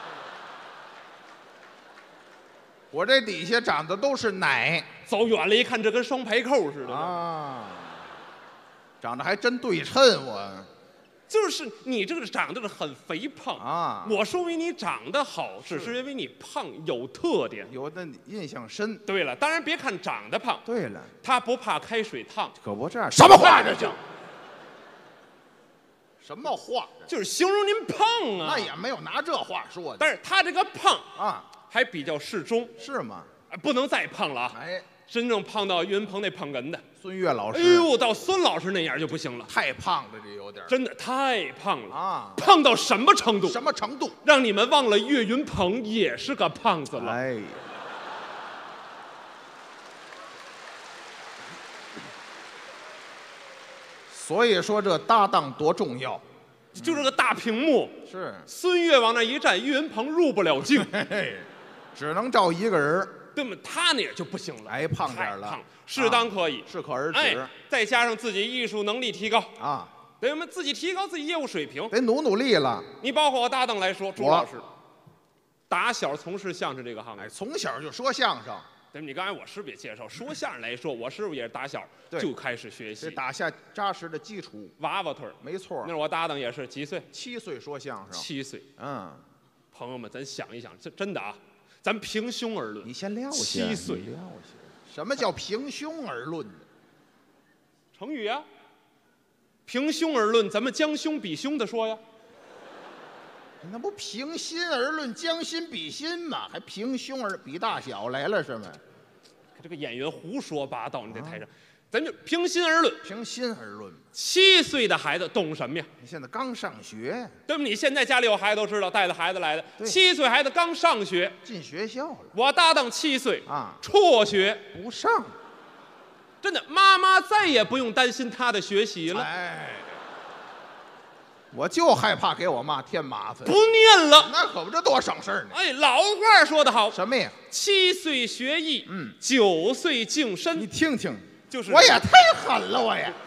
我这底下长的都是奶走远了一看，这跟双排扣似的。 啊，长得还真对称我就是你这个长得是很肥胖啊。 我说明你长得好，只是因为你胖有特点。 有的印象深。 对了，当然别看长得胖， 对了， 他不怕开水烫， 可不这样。什么话这叫？什么话？ 就是形容您胖啊。 那也没有拿这话说的。 但是他这个胖啊， 还比较适中， 是吗？ 不能再胖了啊！ 哎， 真正胖到岳云鹏那捧哏的， 孙越老师， 哎呦，到孙老师那样就不行了， 太胖了，这有点真的太胖了啊！ 胖到什么程度？ 什么程度？ 让你们忘了岳云鹏也是个胖子了。 哎呀，所以说这搭档多重要。 就这个大屏幕， 是， 孙越往那一站，岳云鹏入不了镜， 嘿嘿，只能照一个人儿。 对吗？他那也就不行了， 哎，胖点儿了， 太胖，适当可以， 适可而止。 哎，再加上自己艺术能力提高啊， 对吗？自己提高自己业务水平， 得努力了。 你包括我搭档来说，朱老师，打小从事相声这个行业， 哎，从小就说相声。 对吗？你刚才我师傅也介绍，说相声来说，我师傅也是打小就开始学习， 打下扎实的基础， 娃娃腿儿。 没错。 那我搭档也是几岁 ？7岁说相声。 7岁。 嗯， 朋友们，咱想一想，这真的啊，咱平胸而论。 你先撂下。 7岁。 撂下。什么叫平胸而论呢？ 成语啊。平胸而论，咱们将胸比胸的说呀。 那不平心而论，将心比心嘛？还平胸而比大小来了是吗？ 这个演员胡说八道，你在台上，咱就平心而论。 平心而论 ，7岁的孩子懂什么呀？ 你现在刚上学， 对吧？你现在家里有孩子都知道，带着孩子来的。7岁孩子刚上学， 进学校了。 我搭档7岁啊， 辍学不上， 真的，妈妈再也不用担心他的学习了。 哎。我就害怕给我妈添麻烦， 不念了， 那可不，这多省事儿呢。 哎，老话说得好， 什么呀 ？7岁学艺，9岁净身。 你听听， 就是我也太狠了，我也。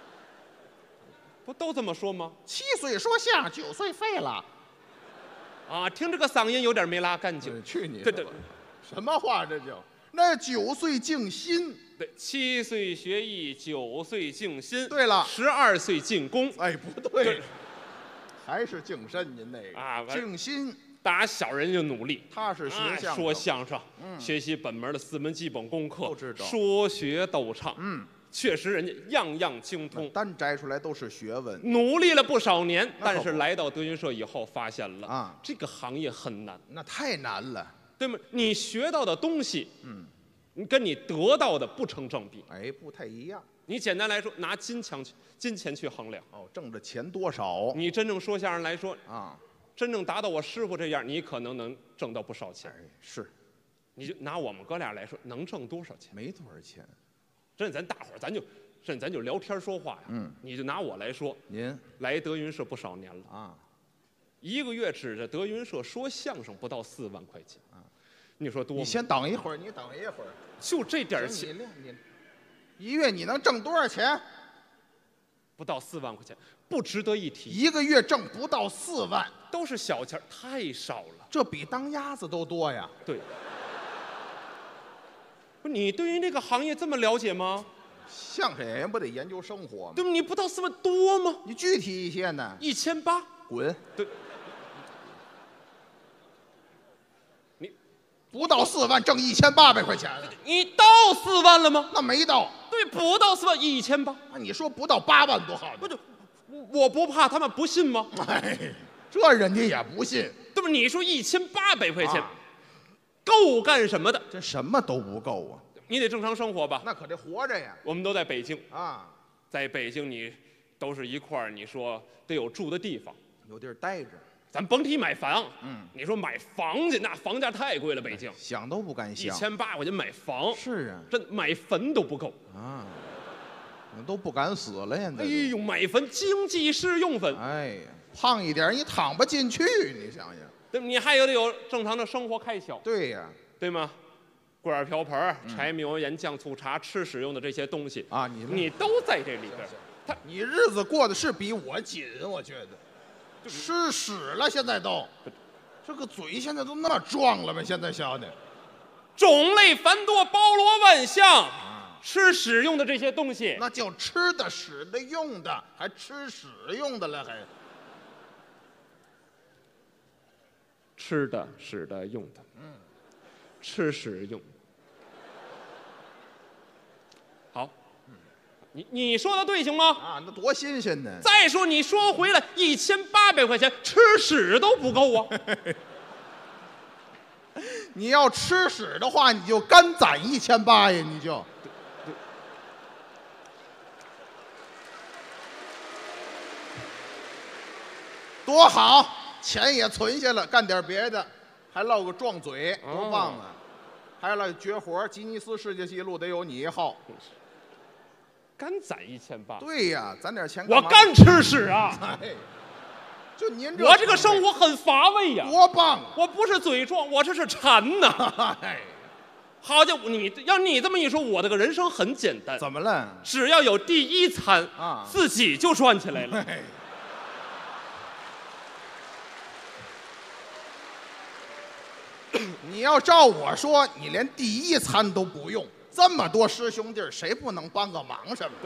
不都这么说吗 ？7岁说相声，9岁废了。 啊，听这个嗓音有点没拉干净。 去你的！ 对对什么话这叫？那9岁静心。 对，7岁学艺，9岁静心。 对了 ，12岁进宫。 哎，不对，还是净身您那个啊静心。 打小人就努力， 他是学相声说相声，学习本门的4门基本功课， 都知道说学逗唱，确实人家样样精通， 单摘出来都是学问。 努力了不少年， 那可不但是来到德云社以后，发现了啊， 这个行业很难， 那太难了。 对吗？你学到的东西，你跟你得到的不成正比。 哎，不太一样。 你简单来说，拿金钱去衡量， 哦，挣的钱多少你真正说相声来说， 啊？ 真正达到我师傅这样，你可能能挣到不少钱。 哎，是你就拿我们哥俩来说，能挣多少钱？ 没多少钱。 真咱大伙儿，咱就聊天说话呀。你就拿我来说， 您来德云社不少年了啊 ，1个月指着德云社说相声不到4万块钱啊，你说多吗？ 你先等一会儿，你等一会儿。 就这点行钱， 你1月你能挣多少钱？ 不到4万块钱，不值得一提。 1个月挣不到4万， 都是小钱，太少了。 这比当鸭子都多呀。 对。不，你对于这个行业这么了解吗？ 相声演员不得研究生活吗？ 对吗？你不到4万多吗？ 你具体一些呢 ？1800。 滚！ 对。你不到4万挣1800块钱了。 你到4万了吗？ 那没到。 对，不到4万，1800。 那你说不到8万多好呢？ 不就，我不怕他们不信吗？ 哎，这人家也不信。 对吧？你说1800块钱，够干什么的？ 这什么都不够啊！ 你得正常生活吧？ 那可得活着呀。 我们都在北京啊， 在北京你都是一块儿，你说得有住的地方， 有地儿待着。 咱甭提买房，你说买房去，那房价太贵了，北京想都不敢想。 1800块钱买房， 是啊， 这买坟都不够啊，都不敢死了呀！ 哎呦，买坟经济适用坟， 哎呀，胖一点你躺不进去，你想想。 对，你还得有正常的生活开销。 对呀， 对吗？锅碗瓢盆、柴米油盐酱醋茶，吃使用的这些东西啊， 你都在这里边。 你日子过得是比我紧，我觉得。吃屎了，现在都，这个嘴现在都那么壮了吗？现在小的， 种类繁多，包罗万象，吃使用的这些东西， 那叫吃的、使的、用的，还吃使用的了，还吃的、使的、用的，吃使用。好。你说的对行吗？ 啊，那多新鲜呢！ 再说你说回来，1800块钱吃屎都不够啊！ 你要吃屎的话，你就干攒1800呀，你就。多好，钱也存下了，干点别的，还落个壮嘴，多棒啊！还落绝活，吉尼斯世界纪录得有你一号。 干攒1800。 对呀，攒点钱。 我干吃屎啊！ 哎，就您我这个生活很乏味呀。 多棒！ 我不是嘴壮，我这是馋呐。 哎， 好家伙，你这么一说，我这个人生很简单。 怎么了？ 只要有第一餐啊， 自己就赚起来了。 哎你要照我说，你连第一餐都不用。这么多师兄弟，谁不能帮个忙什么的？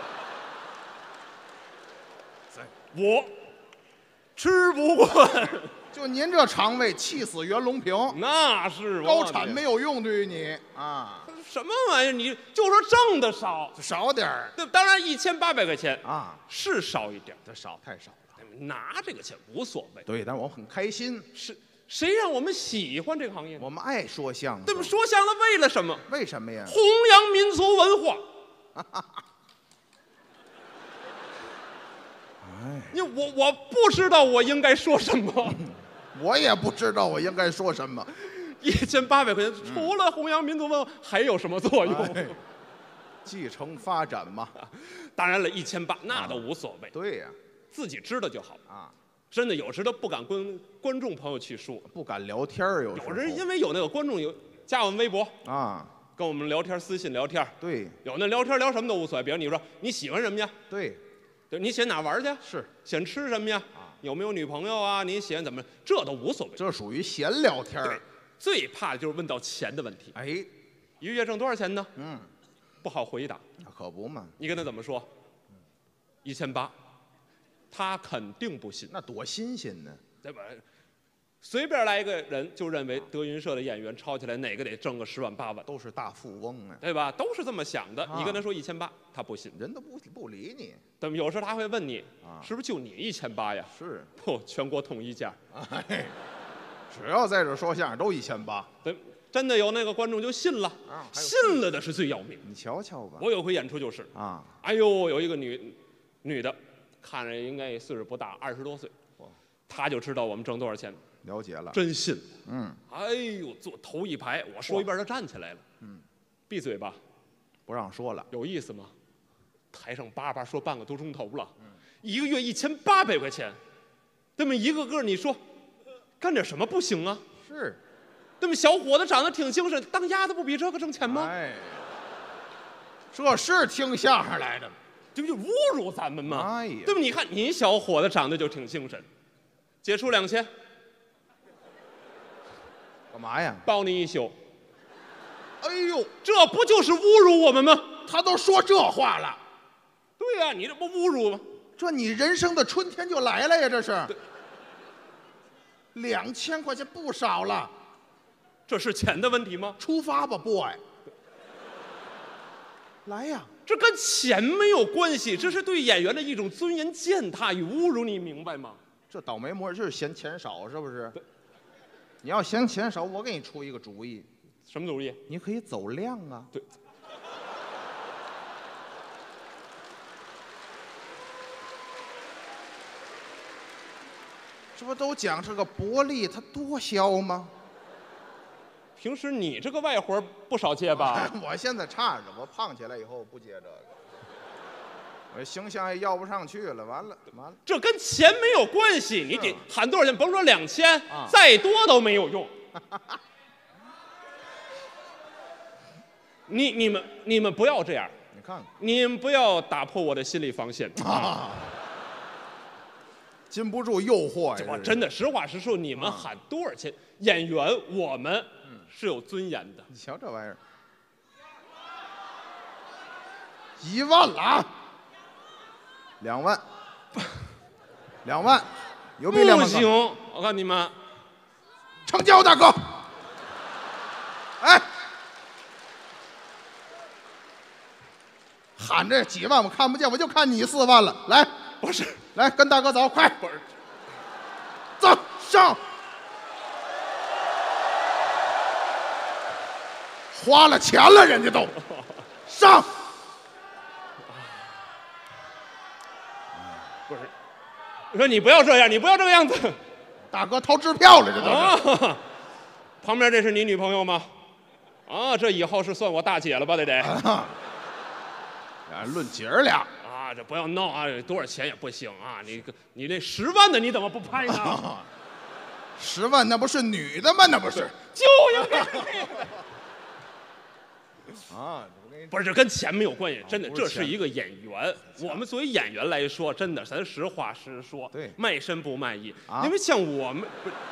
我吃不惯， 就您这肠胃，气死袁隆平。 那是高产没有用，对于你啊。 什么玩意儿？你就说挣的少， 少点儿。 对，当然1800块钱啊是少一点， 这少太少了。 拿这个钱无所谓。 对，但我很开心。 是。谁让我们喜欢这个行业呢？ 我们爱说相声。 对吧？说相声为了什么？ 为什么呀？ 弘扬民族文化。 哎， 我不知道我应该说什么。 我也不知道我应该说什么。 1800块钱，除了弘扬民族文化，还有什么作用？ 哎，继承发展嘛。 当然了，1800那都无所谓。 对呀， 自己知道就好啊。 真的有时都不敢跟观众朋友去说， 不敢聊天儿。有人因为有那个观众有加我们微博啊， 跟我们聊天，私信聊天。 对， 有那聊天聊什么都无所谓。比如你说你喜欢什么呀？ 对， 你喜欢哪玩去？ 是。 喜欢吃什么呀？ 有没有女朋友啊？你喜欢怎么？这都无所谓， 这属于闲聊天儿。 最怕的就是问到钱的问题。 哎， 一个月挣多少钱呢？ 嗯， 不好回答。 可不嘛。 你跟他怎么说？1800，他肯定不信。 那多新鲜呢， 对吧？随便来一个人就认为德云社的演员抄起来哪个得挣个10万8万， 都是大富翁啊， 对吧？都是这么想的。你跟他说1800，他不信， 人都不理你。 对吧？有时候他会问你， 啊是不是就你1800呀？ 是， 不，全国统一价。 哎，只要在这说相声都1800。 对，真的有那个观众就信了， 啊还有信了的是最要命。 你瞧瞧吧。 我有回演出就是， 啊， 哎呦，有一个女的，看着应该也岁数不大，20多岁，她就知道我们挣多少钱。 了解了。 真信， 嗯， 哎呦，坐头一排，我说一半，他站起来了，闭嘴吧， 不让说了。 有意思吗？台上叭叭说半个多钟头了，一个月1800块钱，这么一个个你说，干点什么不行啊？ 是， 这么小伙子长得挺精神，当鸭子不比这个挣钱吗？ 哎，这是听相声来的吗？ 这不就侮辱咱们吗？ 哎呀对吧？你看你小伙子长得就挺精神，姐出2000， 干嘛呀？ 包你一宿， 哎呦， 这不就是侮辱我们吗？ 他都说这话了， 对呀、你这不侮辱吗？ 这你人生的春天就来了呀！这是2000块钱不少了， 这是钱的问题吗？ 出发吧，boy。来呀， 这跟钱没有关系，这是对演员的一种尊严践踏与侮辱，你明白吗？ 这倒霉魔就是嫌钱少，是不是？你要嫌钱少，我给你出一个主意， 什么主意？ 你可以走量啊。 对。 这不都讲这个薄利它多销吗？ 平时你这个外活不少接吧？ 我现在差着，我胖起来以后不接这个，我形象也要不上去了。完了， 这跟钱没有关系，你得喊多少钱？甭说2000， 啊再多都没有用。你们不要这样， 你看看你们不要打破我的心理防线啊！ 禁不住诱惑呀！ 我真的实话实说，你们喊多少钱？演员我们是有尊严的。 你瞧这玩意儿，1万了啊！2万，2万，有比2万高不行，我告诉你们， 成交，大哥。哎，喊这几万我看不见，我就看你4万了。来， 不是， 来跟大哥走，快， 不是， 走上。花了钱了，人家都上。 不是，我说你不要这样，你不要这个样子。 大哥掏支票了，这都是。 啊，旁边这是你女朋友吗？啊，这以后是算我大姐了吧？得。 啊，论姐儿俩。 啊，这不要闹啊！多少钱也不行啊！你这10万的你怎么不拍呢 ？10万那不是女的吗？那不是。 就应该那个。 啊， 不是，这跟钱没有关系，真的， 不是这是一个演员。我们作为演员来说，真的，咱实话实说， 对， 卖身不卖艺。 啊， 因为像我们，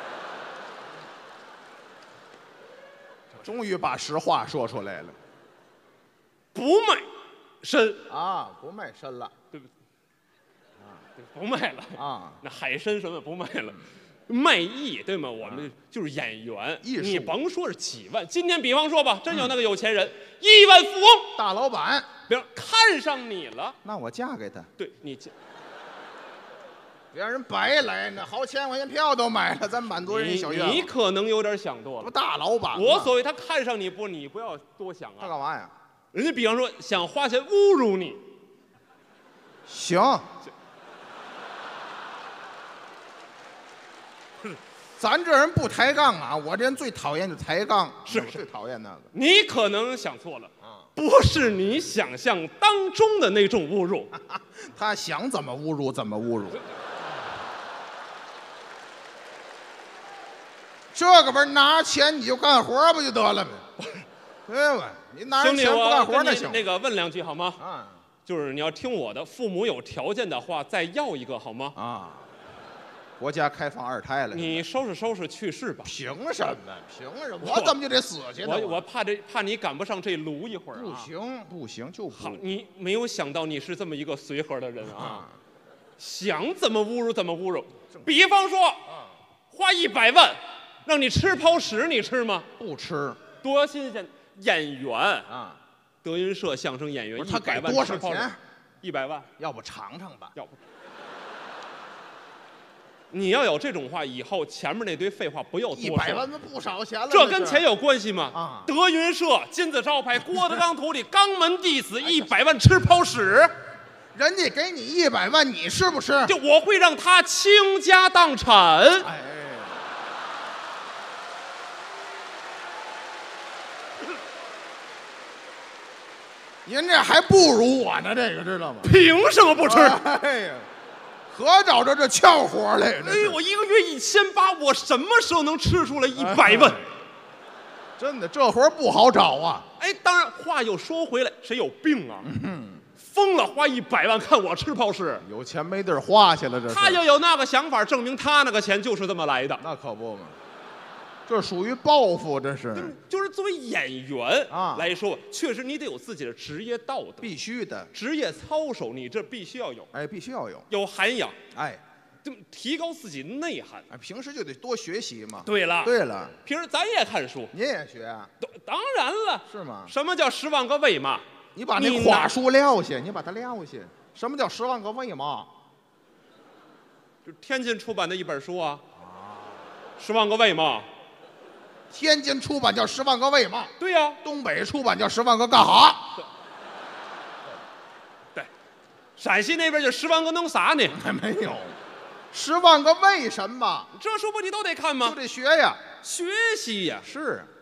终于把实话说出来了， 不卖身啊，不卖身了， 对不对？啊，不卖了啊， 那海参什么不卖了。卖艺对吗？我们就是演员，你甭说是几万，今天比方说吧，真有那个有钱人，亿万富翁、 大老板， 别人看上你了， 那我嫁给他。 对你嫁， 别让人白来呢，好1000块钱票都买了，咱满足人家小愿望。 你可能有点想多了。 不大老板， 我所谓他看上你不，你不要多想啊。 他干嘛呀？ 人家比方说想花钱侮辱你， 行。咱这人不抬杠啊！我这人最讨厌就抬杠， 是最讨厌那个。 你可能想错了啊，不是你想象当中的那种侮辱。 他想怎么侮辱怎么侮辱。这个不是拿钱你就干活不就得了呗？对吧？你拿人钱不干活那行。 那个问2句好吗？ 啊， 就是你要听我的，父母有条件的话再要一个好吗？ 啊。 国家开放2胎了。 你收拾收拾去世吧。 凭什么？凭什么？我怎么就得死去呢？ 我怕你赶不上这炉一会儿啊。 不行不行，就不好，你没有想到你是这么一个随和的人啊，想怎么侮辱怎么侮辱。比方说，花100万让你吃泡屎，你吃吗？ 不吃。 多新鲜！演员啊， 德云社相声演员， 不是他给 100万多少钱 ？100万， 要不尝尝吧？ 要不。你要有这种话，以后前面那堆废话不要多说。 100万那不少钱了。 这跟钱有关系吗？ 啊！ 德云社金字招牌，郭德纲徒弟，肛门弟子，100万吃泡屎。 人家给你100万，你吃不吃？ 就我会让他倾家荡产。 哎，您这还不如我呢，这个知道吗？ 凭什么不吃？ 哎呀，合找着这俏活来。 哎呦，我1个月1800，我什么时候能吃出来100万？ 真的，这活不好找啊。 哎，当然，话又说回来，谁有病啊？疯了，花100万看我吃泡屎， 有钱没地儿花去了，这是。 他要有那个想法，证明他那个钱就是这么来的。 那可不嘛，这属于报复，这是。 就是作为演员啊来说，确实你得有自己的职业道德， 必须的， 职业操守你这必须要有， 哎，必须要有， 有涵养， 哎， 就提高自己内涵。 哎，平时就得多学习嘛。 对了， 对了， 平时咱也看书， 您也学啊？ 当然了， 是吗？ 什么叫10万个为嘛？ 你把那话术撂下，你把它撂下。什么叫10万个为嘛？ 就天津出版的一本书啊。10万个为嘛？ 天津出版叫10万个为嘛？ 对呀。 东北出版叫10万个干哈？ 对。陕西那边就10万个弄啥呢？ 没有，10万个为什么？ 这书不你都得看吗？ 就得学呀， 学习呀。 是。